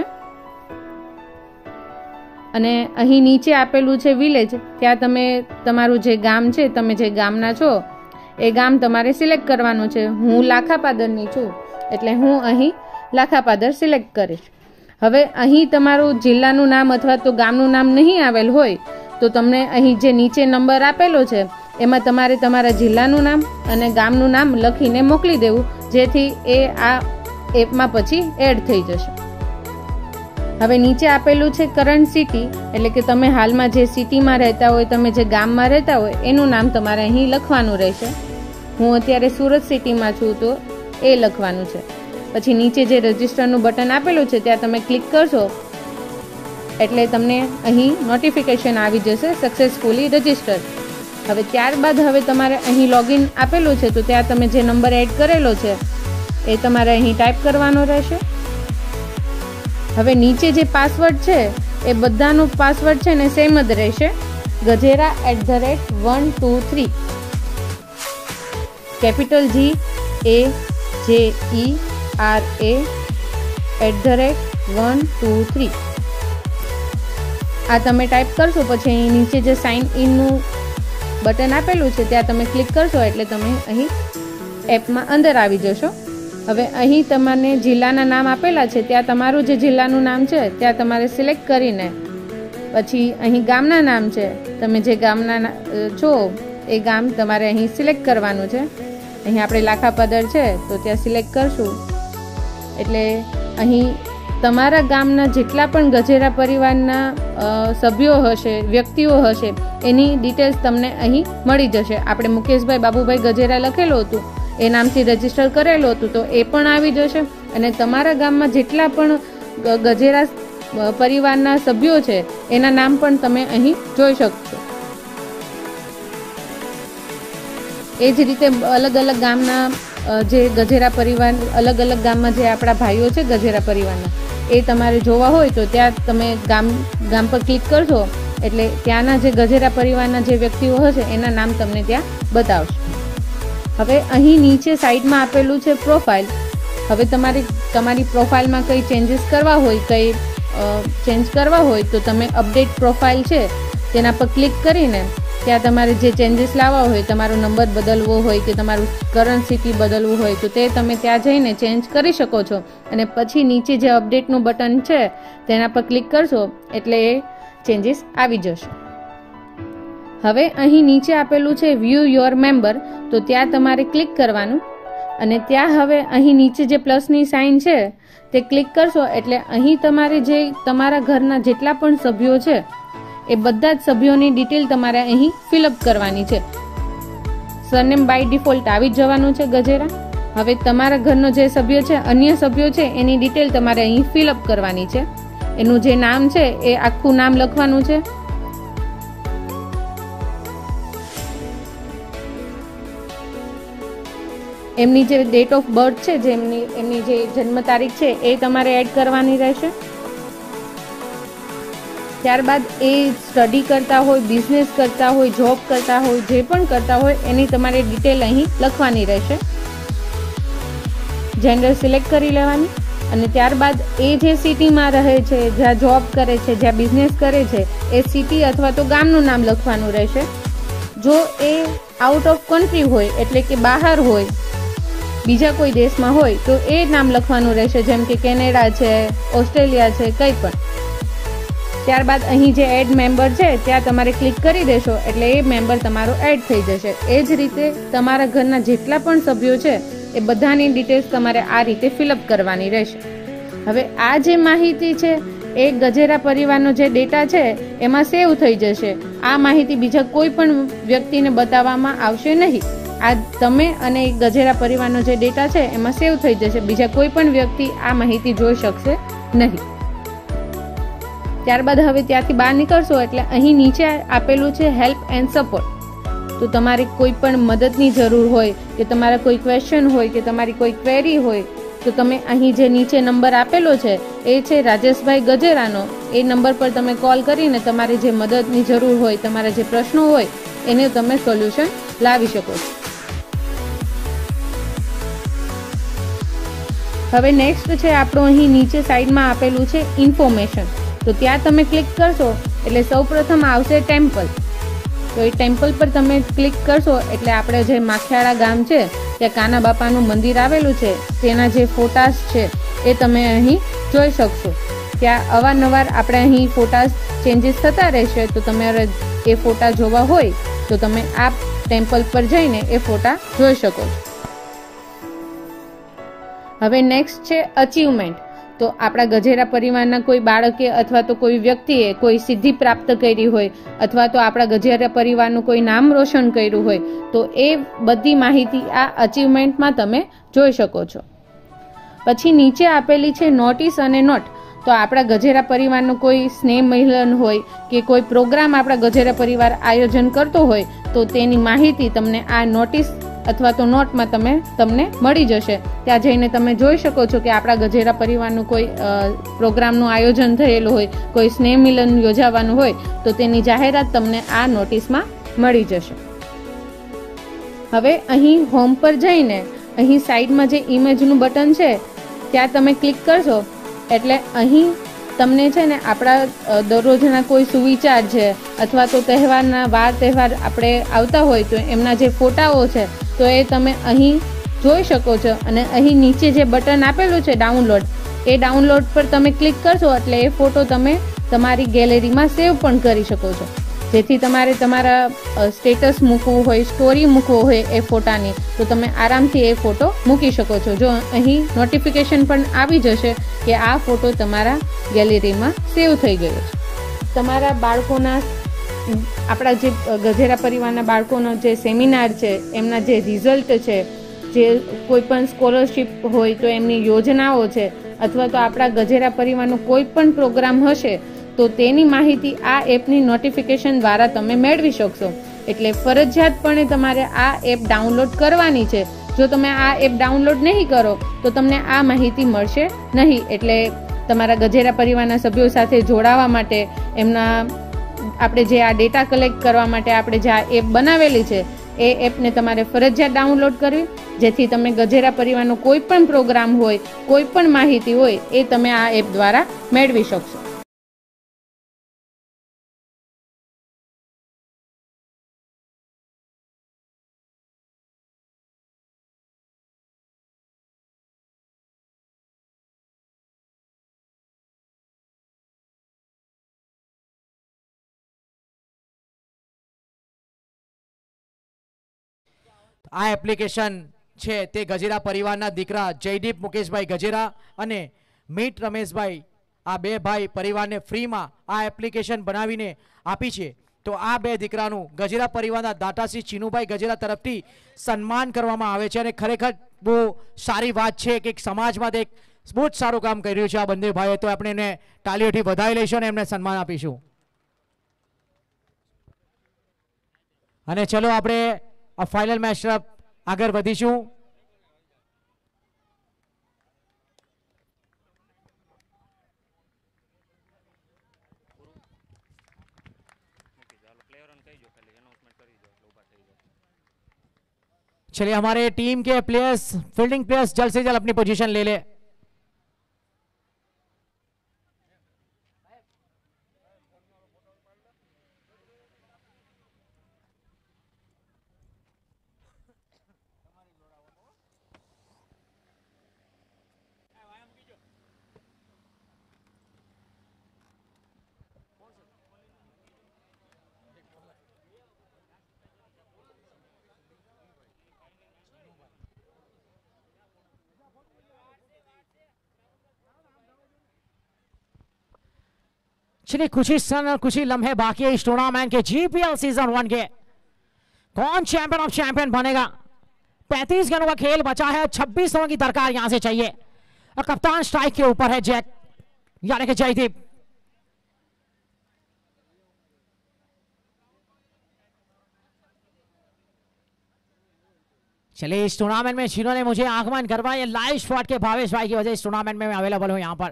અને અહીં નીચે આપેલું છે વિલેજ, ત્યાં તમે તમારું જે ગામ છે, તમે જે ગામના છો એ ગામ તમારે સિલેક્ટ કરવાનું છે. હું લાખાપાદરની છું એટલે હું અહીં લાખાપાદર સિલેક્ટ કરીશ. હવે અહીં તમારું જિલ્લાનું નામ અથવા તો ગામનું નામ નહીં આવેલ હોય તો તમને અહીં જે નીચે નંબર આપેલો છે એમાં તમારે તમારા જિલ્લાનું નામ અને ગામનું નામ લખીને મોકલી દેવું, જેથી એ આ એપમાં પછી એડ થઈ જશે. હવે નીચે આપેલું છે કરંટ સિટી, એટલે કે તમે હાલમાં જે સિટીમાં રહેતા હોય, તમે જે ગામમાં રહેતા હોય એનું નામ તમારે અહીં લખવાનું રહેશે. હું અત્યારે સુરત સિટીમાં છું તો એ લખવાનું છે. પછી નીચે જે રજિસ્ટરનું બટન આપેલું છે ત્યાં તમે ક્લિક કરશો એટલે તમને અહીં નોટિફિકેશન આવી જશે સક્સેસફુલી રજિસ્ટર. હવે ત્યારબાદ હવે તમારે અહીં લોગિન આપેલું છે તો ત્યાં તમે જે નંબર એડ કરેલો છે એ તમારે અહીં ટાઈપ કરવાનો રહેશે. હવે નીચે જે પાસવર્ડ છે એ બધાનો પાસવર્ડ છે ને સેમ જ રહેશે, gajera@123, કેપિટલ GAJERA@123. આ તમે ટાઈપ કરશો પછી અહીં નીચે જે સાઇન ઇનનું બટન આપેલું છે ત્યાં તમે ક્લિક કરશો એટલે તમે અહીં એપમાં અંદર આવી જશો. હવે અહીં તમને જિલ્લાના નામ આપેલા છે ત્યાં તમારું જે જિલ્લાનું નામ છે ત્યાં તમારે સિલેક્ટ કરીને પછી અહીં ગામના નામ છે, તમે જે ગામના છો એ ગામ તમારે અહીં સિલેક્ટ કરવાનું છે. અહીં આપણે લાખાપાદર છે તો ત્યાં સિલેક્ટ કરશું એટલે અહીં તમારા ગામના જેટલા પણ ગજેરા પરિવારના સભ્યો હશે, વ્યક્તિઓ હશે એની ડિટેલ્સ તમને અહીં મળી જશે. આપણે મુકેશભાઈ બાબુભાઈ ગજેરા લખેલું હતું એ નામથી રજીસ્ટર કરેલું હતું તો એ પણ આવી જશે. અને તમારા ગામમાં જેટલા પણ ગજેરા પરિવારના સભ્યો છે એના નામ પણ તમે અહીં જોઈ શકશો. એ જ રીતે અલગ અલગ ગામના જે ગજેરા પરિવાર, અલગ અલગ ગામમાં જે આપણા ભાઈઓ છે ગજેરા પરિવારના, એ તમારે જોવા હોય તો ત્યાં તમે ગામ પર ક્લિક કરશો એટલે ત્યાંના જે ગજેરા પરિવારના જે વ્યક્તિઓ હશે એના નામ તમને ત્યાં બતાવશે. હવે અહીં નીચે સાઈડમાં આપેલું છે પ્રોફાઇલ. હવે તમારી પ્રોફાઇલમાં કંઈ ચેન્જીસ કરવા હોય, કંઈ ચેન્જ કરવા હોય તો તમે અપડેટ પ્રોફાઇલ છે તેના પર ક્લિક કરીને ત્યાં તમારે જે ચેન્જીસ લાવવા હોય, તમારો નંબર બદલવો હોય કે તમારું કરંટ સિટી બદલવું હોય તો તે તમે ત્યાં જઈને ચેન્જ કરી શકો છો. અને પછી નીચે જે અપડેટનું બટન છે તેના પર ક્લિક કરશો એટલે એ ચેન્જીસ આવી જશે. હવે અહીં નીચે આપેલું છે વ્યૂ યોર મેમ્બર, તો ત્યાં તમારે ક્લિક કરવાનું અને ત્યાં હવે અહીં નીચે જે પ્લસની સાઇન છે તે ક્લિક કરશો એટલે અહીં તમારે જે તમારા ઘરના જેટલા પણ સભ્યો છે એ બધા જ સભ્યોની ડિટેલ તમારે અહીં ફિલઅપ કરવાની છે. સરનેમ બાય ડિફોલ્ટ આવી જ જવાનું છે ગજેરા. હવે તમારા ઘરનો જે સભ્ય છે, અન્ય સભ્યો છે એની ડિટેલ તમારે અહીં ફિલઅપ કરવાની છે. એનું જે નામ છે એ આખું નામ લખવાનું છે. એમની જે ડેટ ઓફ બર્થ છે, જે એમની જે જન્મ તારીખ છે એ તમારે એડ કરવાની રહેશે. ત્યારબાદ એ સ્ટડી કરતા હોય, બિઝનેસ કરતા હોય, જોબ કરતા હોય, જે પણ કરતા હોય એની તમારે ડિટેલ અહીં લખવાની રહેશે. જેન્ડર સિલેક્ટ કરી લેવાની અને ત્યારબાદ એ જે સિટીમાં રહે છે, જ્યાં જોબ કરે છે, જ્યાં બિઝનેસ કરે છે એ સિટી અથવા તો ગામનું નામ લખવાનું રહેશે. જો એ આઉટ ઓફ કન્ટ્રી હોય એટલે કે બહાર હોય, બીજા કોઈ દેશમાં હોય તો એ નામ લખવાનું રહેશે, જેમ કે કેનેડા છે, ઓસ્ટ્રેલિયા છે, કંઈ પણ. ત્યારબાદ અહીં જે એડ મેમ્બર છે ત્યાં તમારે ક્લિક કરી દેશો એટલે એ મેમ્બર તમારો એડ થઈ જશે. એ જ રીતે તમારા ઘરના જેટલા પણ સભ્યો છે એ બધાની ડિટેલ્સ તમારે આ રીતે ફિલઅપ કરવાની રહેશે. હવે આ જે માહિતી છે એ ગજેરા પરિવારનો જે ડેટા છે એમાં સેવ થઈ જશે. આ માહિતી બીજા કોઈ પણ વ્યક્તિને બતાવવામાં આવશે નહીં. આ તમે અને ગજેરા પરિવારનો જે ડેટા છે એમાં સેવ થઈ જશે. બીજા કોઈ પણ વ્યક્તિ આ માહિતી જોઈ શકશે નહીં. ત્યારબાદ હવે ત્યાંથી બહાર નીકળશો એટલે અહીં નીચે આપેલું છે હેલ્પ એન્ડ સપોર્ટ. તો તમારી કોઈ પણ મદદની જરૂર હોય કે તમારા કોઈ ક્વેશ્ચન હોય કે તમારી કોઈ ક્વેરી હોય તો તમે અહીં જે નીચે નંબર આપેલો છે એ છે રાજેશભાઈ ગજેરાનો. એ નંબર પર તમે કોલ કરીને તમારી જે મદદની જરૂર હોય, તમારા જે પ્રશ્નો હોય એને તમે સોલ્યુશન લાવી શકો છો. હવે નેક્સ્ટ છે આપણું અહીં નીચે સાઈડમાં આપેલું છે ઇન્ફોર્મેશન. તો ત્યાં તમે ક્લિક કરશો એટલે સૌપ્રથમ આવશે ટેમ્પલ. તો એ ટેમ્પલ પર તમે ક્લિક કરશો એટલે આપણે જે માખિયાળા ગામ છે ત્યાં કાના બાપાનું મંદિર આવેલું છે તેના જે ફોટાસ છે એ તમે અહીં જોઈ શકશો. ત્યાં અવારનવાર આપણે અહીં ફોટાસ ચેન્જીસ થતા રહેશે. તો તમારે એ ફોટા જોવા હોય તો તમે આ ટેમ્પલ પર જઈને એ ફોટા જોઈ શકો છો. હવે નેક્સ્ટ છે અચીવમેન્ટ. તો આપણા ગજેરા પરિવારના કોઈ બાળકે અથવા તો કોઈ વ્યક્તિએ કોઈ સિદ્ધિ પ્રાપ્ત કરી હોય અથવા તો આપણા ગજેરા પરિવારનું કોઈ નામ રોશન કર્યું હોય તો એ બધી માહિતી આ અચીવમેન્ટમાં તમે જોઈ શકો છો. પછી નીચે આપેલી છે નોટિસ અને નોટ. તો આપણા ગજેરા પરિવારનું કોઈ સ્નેહ મિલન હોય કે કોઈ પ્રોગ્રામ આપણા ગજેરા પરિવાર આયોજન કરતો હોય તો તેની માહિતી તમને આ નોટિસ અથવા તો નોટમાં તમને મળી જશે. ત્યાં જઈને તમે જોઈ શકો છો કે આપણા ગજેરા પરિવારનું કોઈ પ્રોગ્રામનું આયોજન થયેલું હોય, કોઈ સ્નેહ મિલન યોજાવાનું હોય તો તેની જાહેરાત તમને આ નોટિસમાં મળી જશે. હવે અહીં હોમ પર જઈને અહીં સાઈડમાં જે ઇમેજનું બટન છે ત્યાં તમે ક્લિક કરશો એટલે અહીં તમને છે ને આપણા દરરોજના કોઈ સુવિચાર છે અથવા તો વાર તહેવાર આપણે આવતા હોય તો એમના જે ફોટાઓ છે તો એ તમે અહીં જોઈ શકો છો. અને અહીં નીચે જે બટન આપેલું છે ડાઉનલોડ, એ ડાઉનલોડ પર તમે ક્લિક કરશો એટલે એ ફોટો તમે તમારી ગેલેરીમાં સેવ પણ કરી શકો છો. જેથી તમારે તમારા સ્ટેટસ મૂકવું હોય, સ્ટોરી મૂકવો હોય એ ફોટાની તો તમે આરામથી એ ફોટો મૂકી શકો છો. જો અહીં નોટિફિકેશન પણ આવી જશે કે આ ફોટો તમારા ગેલેરીમાં સેવ થઈ ગયો છે. તમારા બાળકોના આપણા જે ગજેરા પરિવારના બાળકોનો જે સેમિનાર છે, એમના જે રિઝલ્ટ છે, જે કોઈ પણ સ્કોલરશિપ હોય તો એમની યોજનાઓ છે અથવા તો આપણા ગજેરા પરિવારનો કોઈ પણ પ્રોગ્રામ હશે તો તેની માહિતી આ એપની નોટિફિકેશન દ્વારા તમે મેળવી શકશો. એટલે ફરજિયાતપણે તમારે આ એપ ડાઉનલોડ કરવાની છે. જો તમે આ એપ ડાઉનલોડ નહીં કરો તો તમને આ માહિતી મળશે નહીં. એટલે તમારા ગજેરા પરિવારના સભ્યો સાથે જોડાવા માટે, એમના આપણે જે આ ડેટા કલેક્ટ કરવા માટે આપણે જે આ એપ બનાવેલી છે એ એપને તમારે ફરજિયાત ડાઉનલોડ કરવી, જેથી તમે ગજેરા પરિવારનો કોઈ પણ પ્રોગ્રામ હોય, કોઈ પણ માહિતી હોય એ તમે આ એપ દ્વારા મેળવી શકશો. આ એપ્લિકેશન છે તે ગજેરા પરિવારના દીકરા જયદીપ મુકેશભાઈ ગજેરા અને મીટ રમેશભાઈ, આ બે ભાઈ પરિવારને ફ્રીમાં આ એપ્લિકેશન બનાવીને આપી છે. તો આ બે દીકરાનું ગજેરા પરિવારના દાતાશ્રી ચીનુભાઈ ગજેરા તરફથી સન્માન કરવામાં આવે છે અને ખરેખર બહુ સારી વાત છે કે સમાજમાં એક બહુ જ સારું કામ કરી રહ્યું છે આ બંને ભાઈઓ. તો આપણે એને તાળીઓથી વધાવી લઈશું અને એમને સન્માન આપીશું. અને ચલો આપણે આ ફાઇનલ મેચ તરફ આગળ વધીશું. चलिए हमारे टीम के प्लेयर्स, फील्डिंग प्लेयर्स जल्द से जल्द अपनी पोजीशन ले ले. चलिए कुछ ही सन और कुछ ही लम्हे बाकी है इस टूर्नामेंट के जीपीएल सीजन 1 के। कौन चैंपियन ऑफ चैंपियन बनेगा? 35 गेंदों का खेल बचा है, 26 रनों की दरकार यहां से चाहिए और कप्तान स्ट्राइक के ऊपर है जैक यानी कि जयदीप। चलिए इस टूर्नामेंट में जिन्होंने मुझे आगमन करवाया लाइव स्पॉट के भावेश भाई की वजह इस टूर्नामेंट में मैं अवेलेबल हूं यहां पर।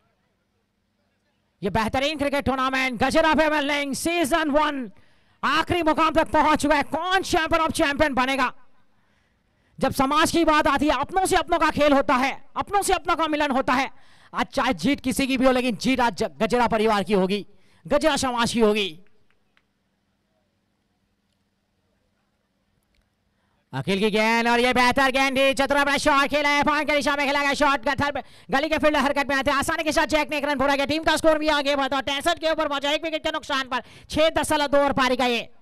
ये बेहतरीन cricket tournament Gajra premier league season 1 आखिरी मुकाम तक पहुंच चुका है। कौन चैंपियन ऑफ चैंपियन बनेगा? जब समाज की बात आती है, अपनों से अपनों का खेल होता है, अपनों से अपनों का मिलन होता है। आज चाहे जीत किसी की भी हो, लेकिन जीत आज गजरा परिवार की होगी, गजरा समाज की होगी। अखिल की गेंद और ये बेहतर गेंद थी, चतुरा बड़ा शॉट खेला है, पॉइंट की दिशा में खेला गया शॉट, गली के फील्डर हरकत में आते हैं, आसानी के साथ जैक ने एक रन पूरा किया। टीम का स्कोर भी आगे बढ़ा 63 के ऊपर पहुंचा, 1 विकेट के नुकसान पर 6.2 ओवर पारी का ये।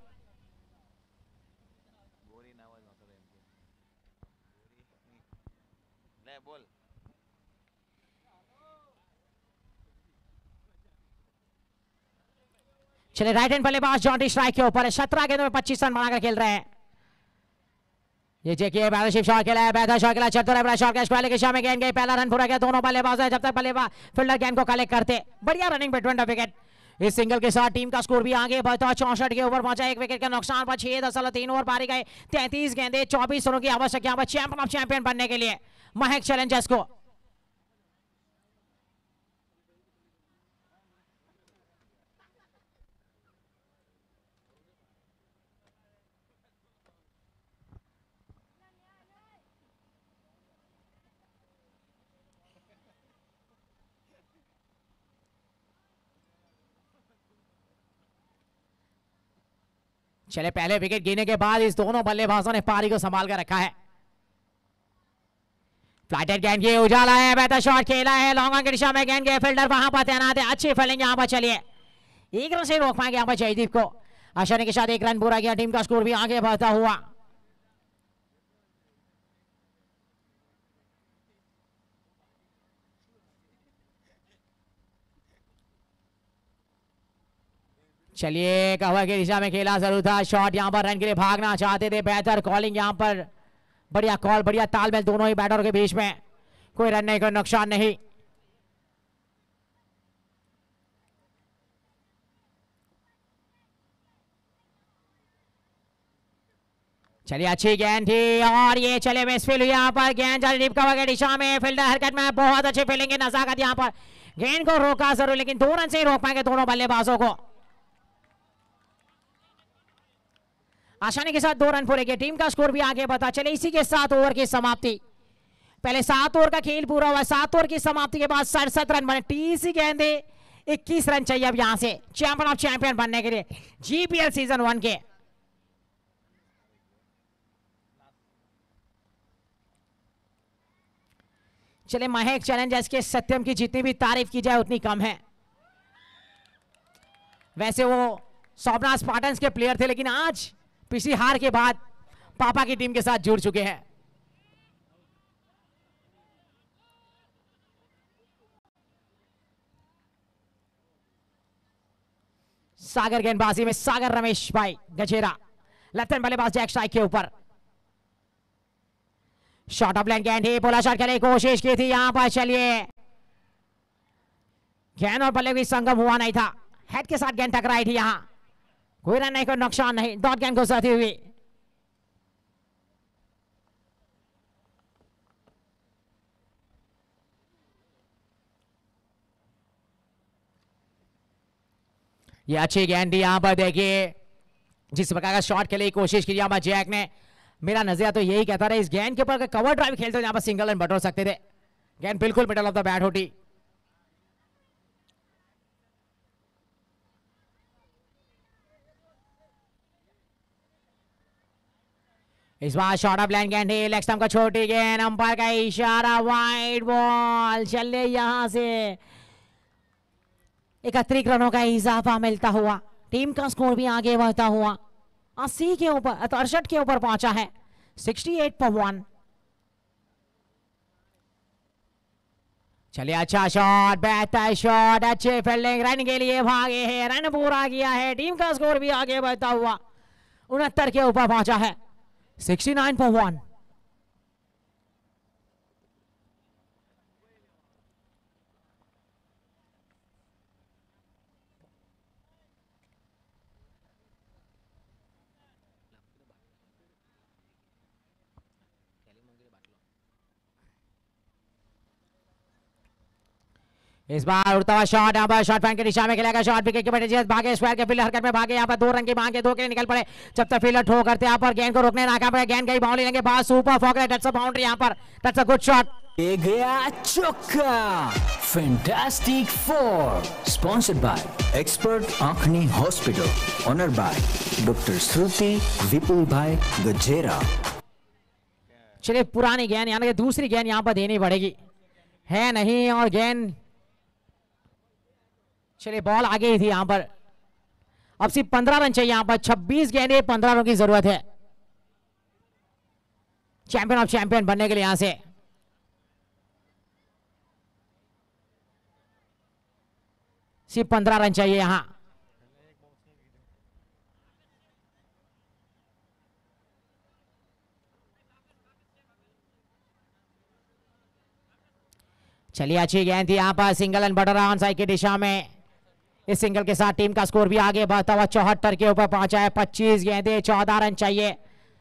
चले राइट हैंड बल्लेबाज जॉन्टी स्ट्राइक के ऊपर है, 17 गेंदों में 25 रन बनाकर खेल रहे हैं। ये देखिए बैटरशिप शॉट खेला है, बेहतर शॉट खेला, चतुरा बड़ा शॉट पहले के शॉट में गेंद गई, पहला रन पूरा किया। दोनों बल्लेबाज है, जब तक बल्लेबाज फील्डर गेंद को कलेक्ट करते, बढ़िया रनिंग पे 20 विकेट। इस सिंगल के साथ टीम का स्कोर भी आगे बढ़ता 64 के ऊपर पहुंचा, 1 विकेट के नुकसान पर 6.3 ओवर पारी गए। 33 गेंदे 24 रनों की आवश्यक यहाँ पर चैंपियन ऑफ चैंपियन बनने के लिए महक चैलेंजर्स को। चले पहले विकेट गिरने के बाद इस दोनों बल्लेबाजों ने पारी को संभाल कर रखा है। फ्लाइटेड गेंद की उजाला है, बेहतर शॉट खेला है, लॉन्ग ऑन की दिशा में गेंद के फील्डर वहां पर तैनात है, अच्छी फील्डिंग यहां पर। चलिए 1 रन से रोक पाएंगे यहां पर जयदीप को, आसानी के साथ 1 रन पूरा किया। टीम का स्कोर भी आगे बढ़ता हुआ। चलिए कवर की दिशा में खेला जरूर था, शॉट यहां पर रन के लिए भागना चाहते थे, बेहतर कॉलिंग यहां पर, बढ़िया कॉल, बढ़िया तालमेल दोनों ही बैटरों के बीच में, कोई रन नहीं, कोई नुकसान नहीं। चलिए अच्छी गेंद थी और ये चले मिसफील्ड यहां पर, गेंद जयदीप कवर की दिशा में, फील्डर हरकत में, बहुत अच्छी फील्डिंग की नजाकत यहां पर, गेंद को रोका जरूर, लेकिन 2 रन से ही रोक पाएंगे दोनों बल्लेबाजों को। आसानी के साथ 2 रन पूरे किए, टीम का स्कोर भी आगे बढ़ा। चले इसी के 7 ओवर की समाप्ति, पहले 7 ओवर का खेल पूरा हुआ, 7 ओवर की समाप्ति के बाद 67 रन बने, 30 गेंदे 21 रन चाहिए अब यहां से चैंपियन ऑफ चैंपियन बनने के लिए जीपीएल सीजन 1 के। चले महक चैलेंजर्स के सत्यम की जितनी भी तारीफ की जाए उतनी कम है। वैसे वो सोमनाथ स्पार्टन्स के प्लेयर थे, लेकिन आज पिछली हार के बाद पापा की टीम के साथ जुड़ चुके हैं। सागर गेंदबाजी में सागर रमेश भाई गजेरा, लेफ्ट हैंड बल्लेबाज जैक स्ट्राइक के ऊपर, शॉट ऑफ लेंथ गेंद ही, बोला शॉट खेलने की कोशिश की थी यहां पर। चलिए गेंद और बल्ले की संगम हुआ नहीं था, हेड के साथ गेंद टकराई थी, यहां कोई रन नहीं, कोई नुकसान नहीं, डॉट गेंद गुजरती हुई। ये अच्छी गेंद थी यहां पर, देखिए जिस प्रकार का शॉट खेलने की कोशिश की यहां पर जैक ने, मेरा नजरिया तो यही कहता रहा इस गेंद के ऊपर कवर ड्राइव खेलते हो यहां पर सिंगल रन बटोर सकते थे, गेंद बिल्कुल मिडल ऑफ द बैट होती। इस बार शॉट ऑफ लाइन गेंद लेग स्टंप का छोटी गेंद, अंपायर का इशारा, वाइड बॉल। चलिए यहां से 31 रनों का इजाफा मिलता हुआ, टीम का स्कोर भी आगे बढ़ता हुआ 80 के ऊपर, 68 के ऊपर पहुंचा है, 68 पर 1। चलिए अच्छा शॉट, बेहतर शॉट, अच्छे फील्डिंग, रन के लिए भागे हैं, रन पूरा किया है, टीम का स्कोर भी आगे बढ़ता हुआ 69 के ऊपर पहुंचा है, 69.1। इस बार उड़ता हुआ शॉट, यहाँ पर शॉट फैन की दिशा में खेलेगा, शॉट विकेट के बैठे भागे, स्क्वायर के फील्डर हरकत में भागे, यहाँ पर 2 रन की मांग के 2 के लिए निकल पड़े, जब तक फील्डर ठो करते यहाँ पर गेंद को रोकने नाकाम रहे, गेंद गई बाउंड्री लेंगे, बाहर super four, touch a boundary, यहाँ पर टच अ गुड शॉट, ये गया चौका। फैंटास्टिक 4 स्पॉन्सर्ड बाय एक्सपर्ट आंखनी hospital, honour by doctor Shruti Vipul bhai Gajera. चलिए पुरानी गेंद यानी कि दूसरी गेंद यहाँ पर देनी पड़ेगी, है नहीं, और गेंद चलिए बॉल आगे ही थी यहां पर, अब सिर्फ 15 रन चाहिए यहां पर, 26 गेंदें 15 रन की जरूरत है चैंपियन ऑफ चैंपियन बनने के लिए, यहां से सिर्फ 15 रन चाहिए यहां। चलिए अच्छी गेंद थी यहां पर, सिंगल एंड बटर ऑन साइड की दिशा में, इस सिंगल के साथ टीम का स्कोर भी आगे बढ़ता हुआ 74 के ऊपर पहुंचा है, 25 गेंदें 14 रन चाहिए।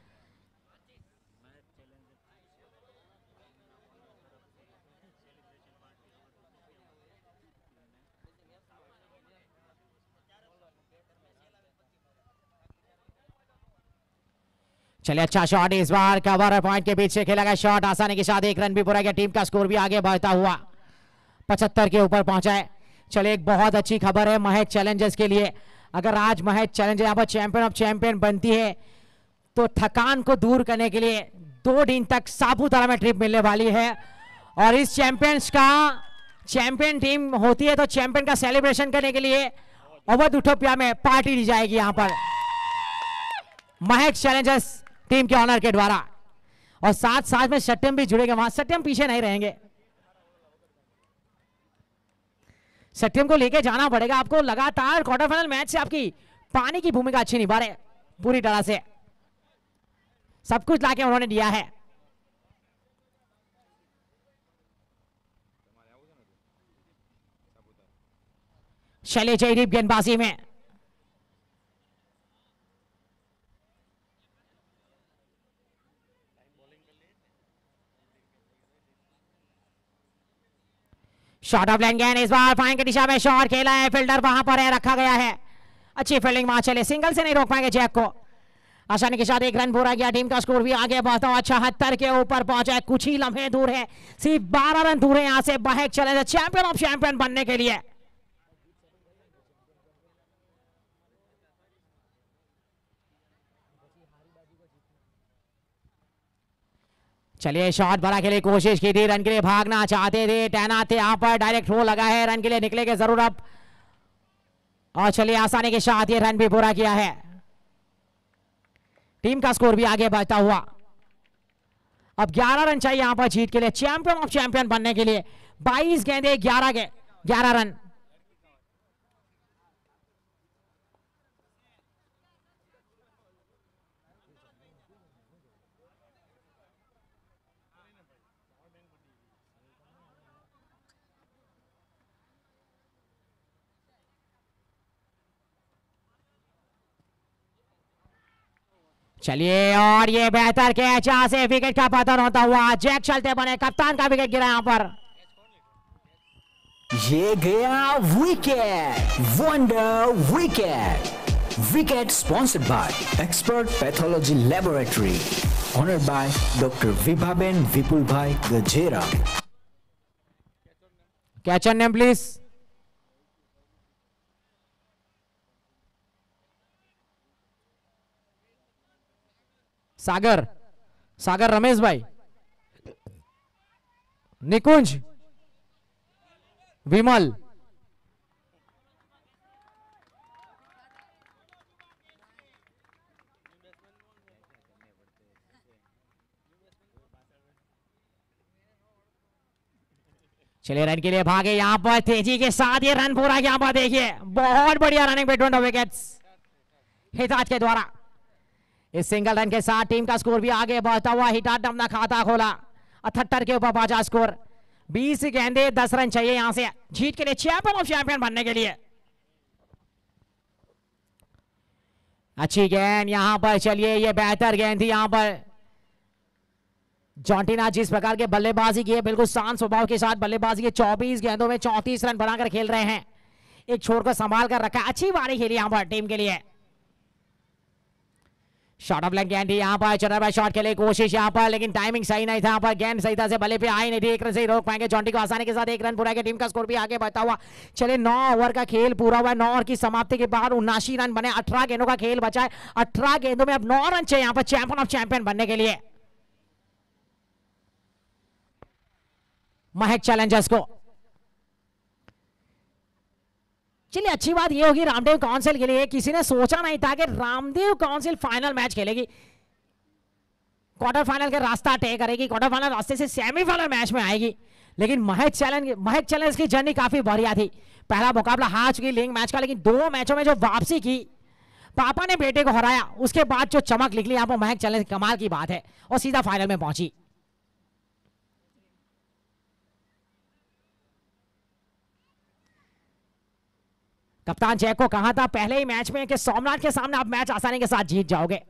चलिए अच्छा शॉट, इस बार कवर पॉइंट के बीच से खेला गया शॉट, आसानी के साथ 1 रन भी पूरा गया, टीम का स्कोर भी आगे बढ़ता हुआ 75 के ऊपर पहुंचा है। चलिए एक बहुत अच्छी खबर है महेश चैलेंजर्स के लिए, अगर आज महेश चैलेंजर यहाँ पर चैंपियन ऑफ चैंपियन बनती है तो थकान को दूर करने के लिए 2 दिन तक सापुतारा में ट्रिप मिलने वाली है, और इस चैंपियंस का चैंपियन टीम होती है तो चैंपियन का सेलिब्रेशन करने के लिए अवध उटोपिया में पार्टी दी जाएगी यहाँ पर महेश चैलेंजर्स टीम के ऑनर के द्वारा, और साथ साथ में सत्यम भी जुड़ेगा वहां, सत्यम पीछे नहीं रहेंगे, सत्यम को लेके जाना पड़ेगा आपको, लगातार क्वार्टर फाइनल मैच से आपकी पानी की भूमिका अच्छी निभा रहे पूरी तरह से, सब कुछ लाके उन्होंने दिया है। चलिए जयदीप गेंदबाजी में, शॉट ऑफ लेंगे, इस बार फाइन की दिशा में शॉट खेला है, फील्डर वहां पर है, रखा गया है, अच्छी फील्डिंग वहां, चले सिंगल से नहीं रोक पाएंगे जैक को, आसानी के साथ 1 रन पूरा किया, टीम का स्कोर भी आगे बढ़ता हुआ 76 के ऊपर पहुंचा है, कुछ ही लम्हे दूर है, सिर्फ 12 रन दूर है यहां से Mahesh challenger champion of champion बनने के लिए। चलिए शॉट भरा के लिए कोशिश की थी, रन के लिए भागना चाहते थे, टहना थे यहाँ पर, डायरेक्ट रो लगा है, रन के लिए निकलेंगे जरूर अब, और चलिए आसानी के साथ ये रन भी पूरा किया है, टीम का स्कोर भी आगे बढ़ता हुआ, अब 11 रन चाहिए यहां पर जीत के लिए, चैंपियन ऑफ चैंपियन बनने के लिए, 22 गेंदे 11 रन। चलिए और ये बेहतर कैच, यहां से विकेट का पतन होता हुआ, जैक चलते बने, कप्तान का विकेट गिरा यहां पर, ये गया wicket, wonder wicket, wicket sponsored by expert pathology laboratory, honoured by doctor Vibhaben Vipul bhai Gajera. Catcher name please. Sagar, Sagar Ramesh bhai, Nikunj, विमल, चलिए रन के लिए भागे यहाँ पर तेजी के साथ, ये रन पूरा यहाँ पर देखिए, बहुत बढ़िया रनिंग बिटवीन द विकेट्स हिटाज के द्वारा। इस सिंगल रन के साथ टीम का स्कोर भी आगे बढ़ता हुआ, हिटाज ने अपना खाता खोला 78 के ऊपर पहुंचा स्कोर। 20 गेंदे 10 रन चाहिए यहां से जीत के लिए, चैंपियन ऑफ चैंपियन बनने के लिए। अच्छी गेंद यहां पर, चलिए ये बेहतर गेंद थी यहां पर। जॉन्टी ने जिस प्रकार के बल्लेबाजी की है, बिल्कुल शांत स्वभाव के साथ बल्लेबाजी की, 24 गेंदों में 34 रन बनाकर खेल रहे हैं। एक छोर को संभाल कर रखा, अच्छी बारी खेली यहां पर टीम के लिए। शॉट ऑफ लेग गेंद यहां पर, चल रहा शॉट के लिए कोशिश यहां पर, लेकिन टाइमिंग सही नहीं था यहां पर, गेंद सही तरह से बल्ले पे आई नहीं थी, एक रन से रोक पाएंगे जॉन्टी को आसानी के साथ। 1 रन पूरा, टीम का स्कोर भी आगे बढ़ता हुआ। चले 9 ओवर का खेल पूरा हुआ, 9 ओवर की समाप्ति के बाद 79 रन बने, 18 गेंदों का खेल बचा है। 18 गेंदों में अब 9 रन चाहिए यहां पर चैंपियन ऑफ चैंपियन बनने के लिए महक चैलेंजर्स को। चलिए अच्छी बात यह होगी रामदेव काउंसिल के लिए, किसी ने सोचा नहीं था कि रामदेव काउंसिल फाइनल मैच खेलेगी, क्वार्टर फाइनल का रास्ता तय करेगी, क्वार्टर फाइनल रास्ते से सेमीफाइनल मैच में आएगी। लेकिन महक चैलेंज की जर्नी काफी बढ़िया थी। पहला मुकाबला हार चुकी लीग मैच का, लेकिन 2 मैचों में जो वापसी की, पापा ने बेटे को हराया, उसके बाद जो चमक निकली यहां पर महक चैलेंज, कमाल की बात है, और सीधा फाइनल में पहुंची। कप्तान जय को कहा था पहले ही मैच में कि सोमनाथ के सामने आप मैच आसानी के साथ जीत जाओगे।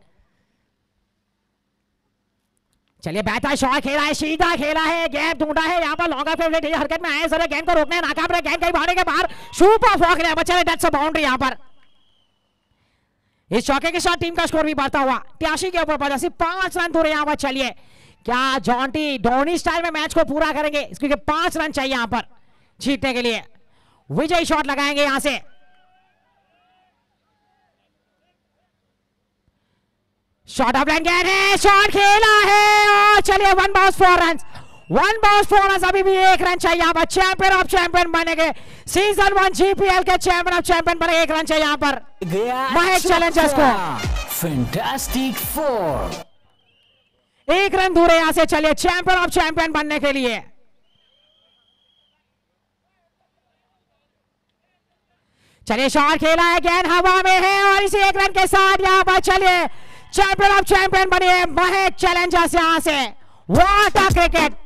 चलिए बेहतर शॉट खेला है, सीधा खेला है, गैप ढूंढा है यहां पर, लॉन्गर फेवरेट हरकत में आए, जरा गेंद को रोकने नाकाम रहे, गेंद कहीं भागने के बाहर, सुपर फॉक ने बचा डेथ से बाउंड्री यहां पर। इस चौके के साथ टीम का स्कोर भी बढ़ता हुआ 83 के ऊपर 5 रन दूर यहां पर। चलिए क्या जॉन्टी धोनी स्टाइल में मैच को पूरा करेंगे, क्योंकि 5 रन चाहिए यहां पर जीतने के लिए। विजयी शॉट लगाएंगे यहां से, शॉट ऑफ लाइन गेंद है, शॉट खेला है, और चलिए 1 बाउंस 4 रन, 1 बाउंस 4 रन, अभी भी 1 रन चाहिए यहां पर चैंपियन ऑफ चैंपियन बनेंगे, सीजन 1 जीपीएल के चैंपियन ऑफ चैंपियन बने। 1 रन चाहिए यहां पर महक चैलेंजर्स को। फैंटास्टिक 4, 1 रन दूर है यहां से, चलिए चैंपियन ऑफ चैंपियन बनने के लिए। चलिए शॉट खेला है, गेंद हवा में है, और इसी 1 रन के साथ यहां पर चलिए चैंपियन ऑफ चैंपियन बनी है महक चैलेंजर्स यहां से। What a cricket.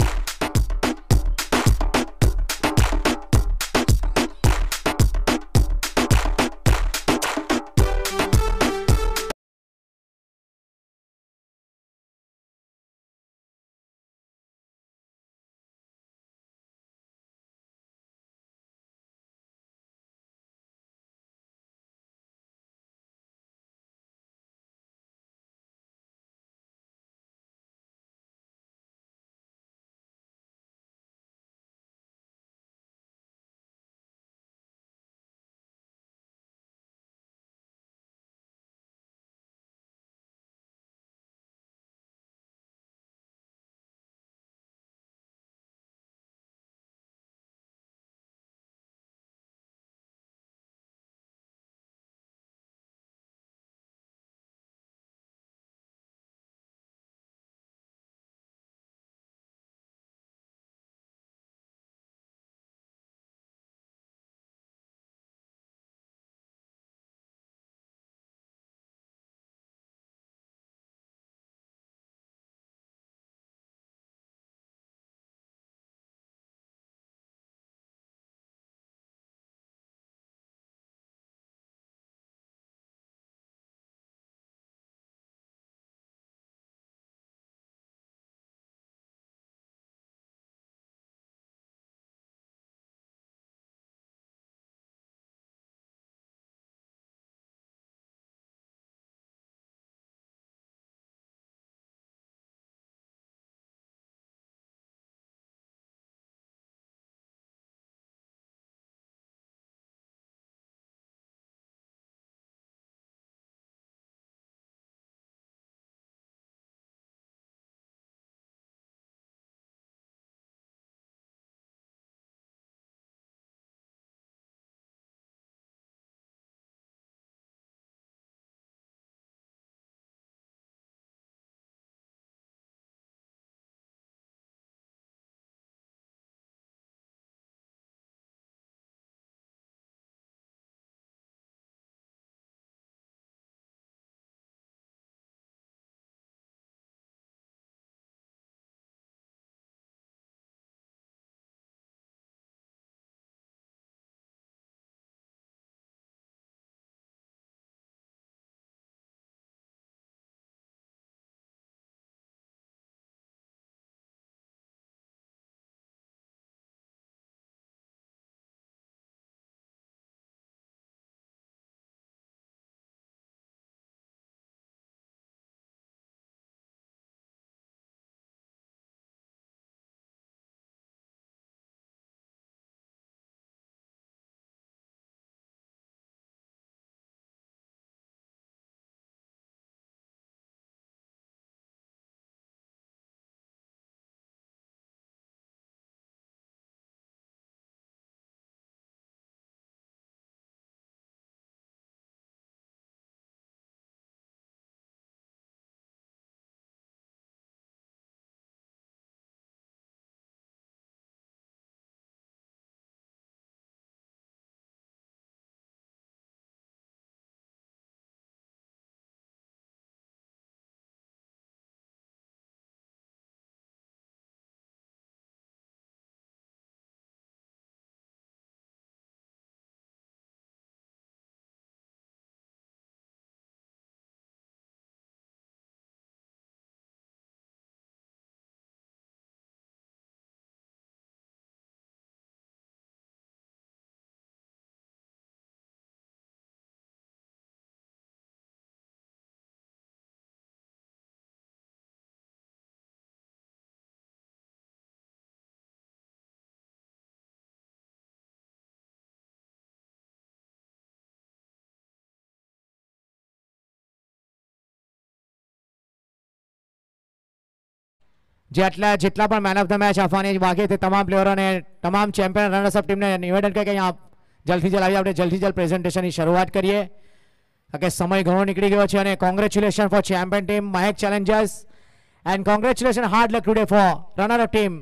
જેટલા પણ મેન ઓફ ધ મેચ આપવાની બાકી તે તમામ પ્લેયરોને તમામ ચેમ્પિયન રનર્સ અપ ટીમને નિવેદન કરે કે અહીંયા જલ્દથી જલ્દ આવી આપણે જલ્દથી જલ્દ પ્રેઝન્ટેશનની શરૂઆત કરીએ કે સમય ઘણો નીકળી ગયો છે. અને congratulation for champion team Mahak challengers and congratulation hard luck today for runner up team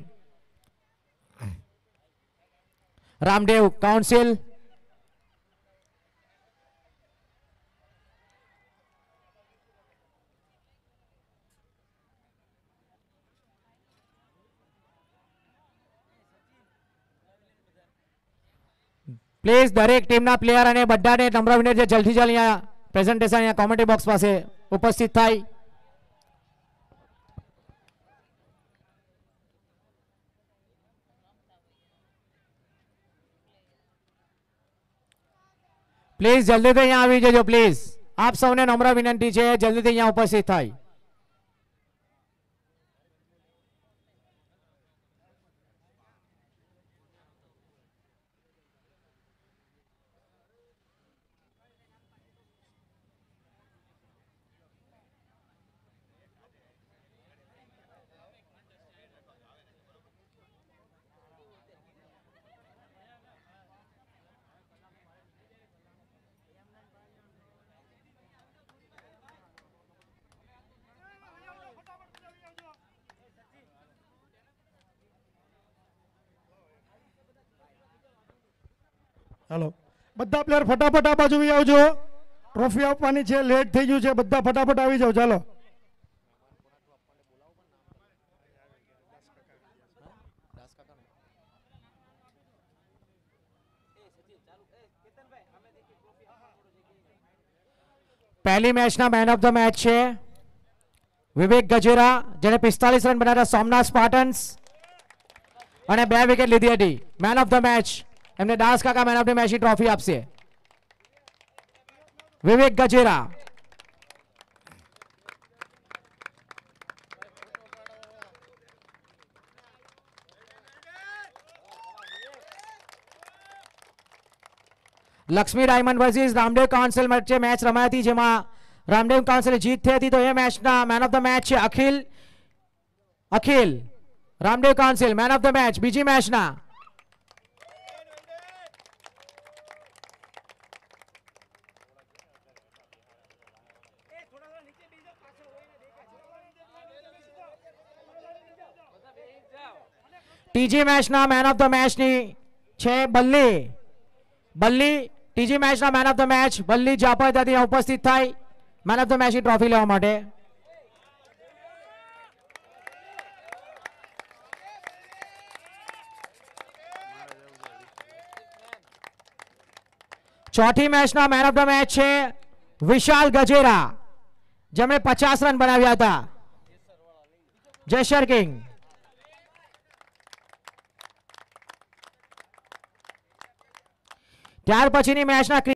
Ramdev council. Please દરેક ટીમના પ્લેયર અને બધાને નમ્ર વિનંતી છે જલ્દી જલ્દી અહીંયા પ્રેઝન્ટેશન અહીંયા કોમેન્ટ્રી બોક્સ પાસે ઉપસ્થિત થાય. પ્લીઝ જલ્દીથી અહીંયા આવી જજો પ્લીઝ. આપ સૌને નમ્ર વિનંતી છે જલ્દીથી અહીંયા ઉપસ્થિત થાય. हेलो बधा प्लेयर फटाफट आ बाजू आवजो. ट्रॉफी आपवानी छे, लेट थई गयुं छे. बधा फटाफट आवी जाओ. चालो पहली मैचना मैन ऑफ द मैच है विवेक गजेरा जेने 45 रन बनाया सोमनाथ स्पार्टन्स અને 2 વિકેટ લીધી હતી. मैन ऑफ द मैच એમને દાસ કાકા મેન ઓફ ધ મેચની ટ્રોફી આપશે. Vivek Gajera. Lakshmi diamond versus Ramdev council વચ્ચે મેચ રમાઈ હતી જેમાં રામદેવ કાઉન્સિલે જીત થઈ હતી. તો એ મેચના મેન ઓફ ધ મેચ છે Akhil Ramdev council man of the match. બીજી મેચના ત્રીજી મેચના મેન ઓફ ધ મેચની છે બલ્લી. ત્રીજી મેચના man of the match Balli જાપત હતી ઉપસ્થિત થાય મેન ઓફ ધ મેચની ટ્રોફી લેવા માટે. ચોથી મેચના મેન ઓફ ધ મેચ છે વિશાલ ગજેરા જેમણે 50 રન બનાવ્યા હતા. જેશર કિંગ. ત્યાર પછીની મેચના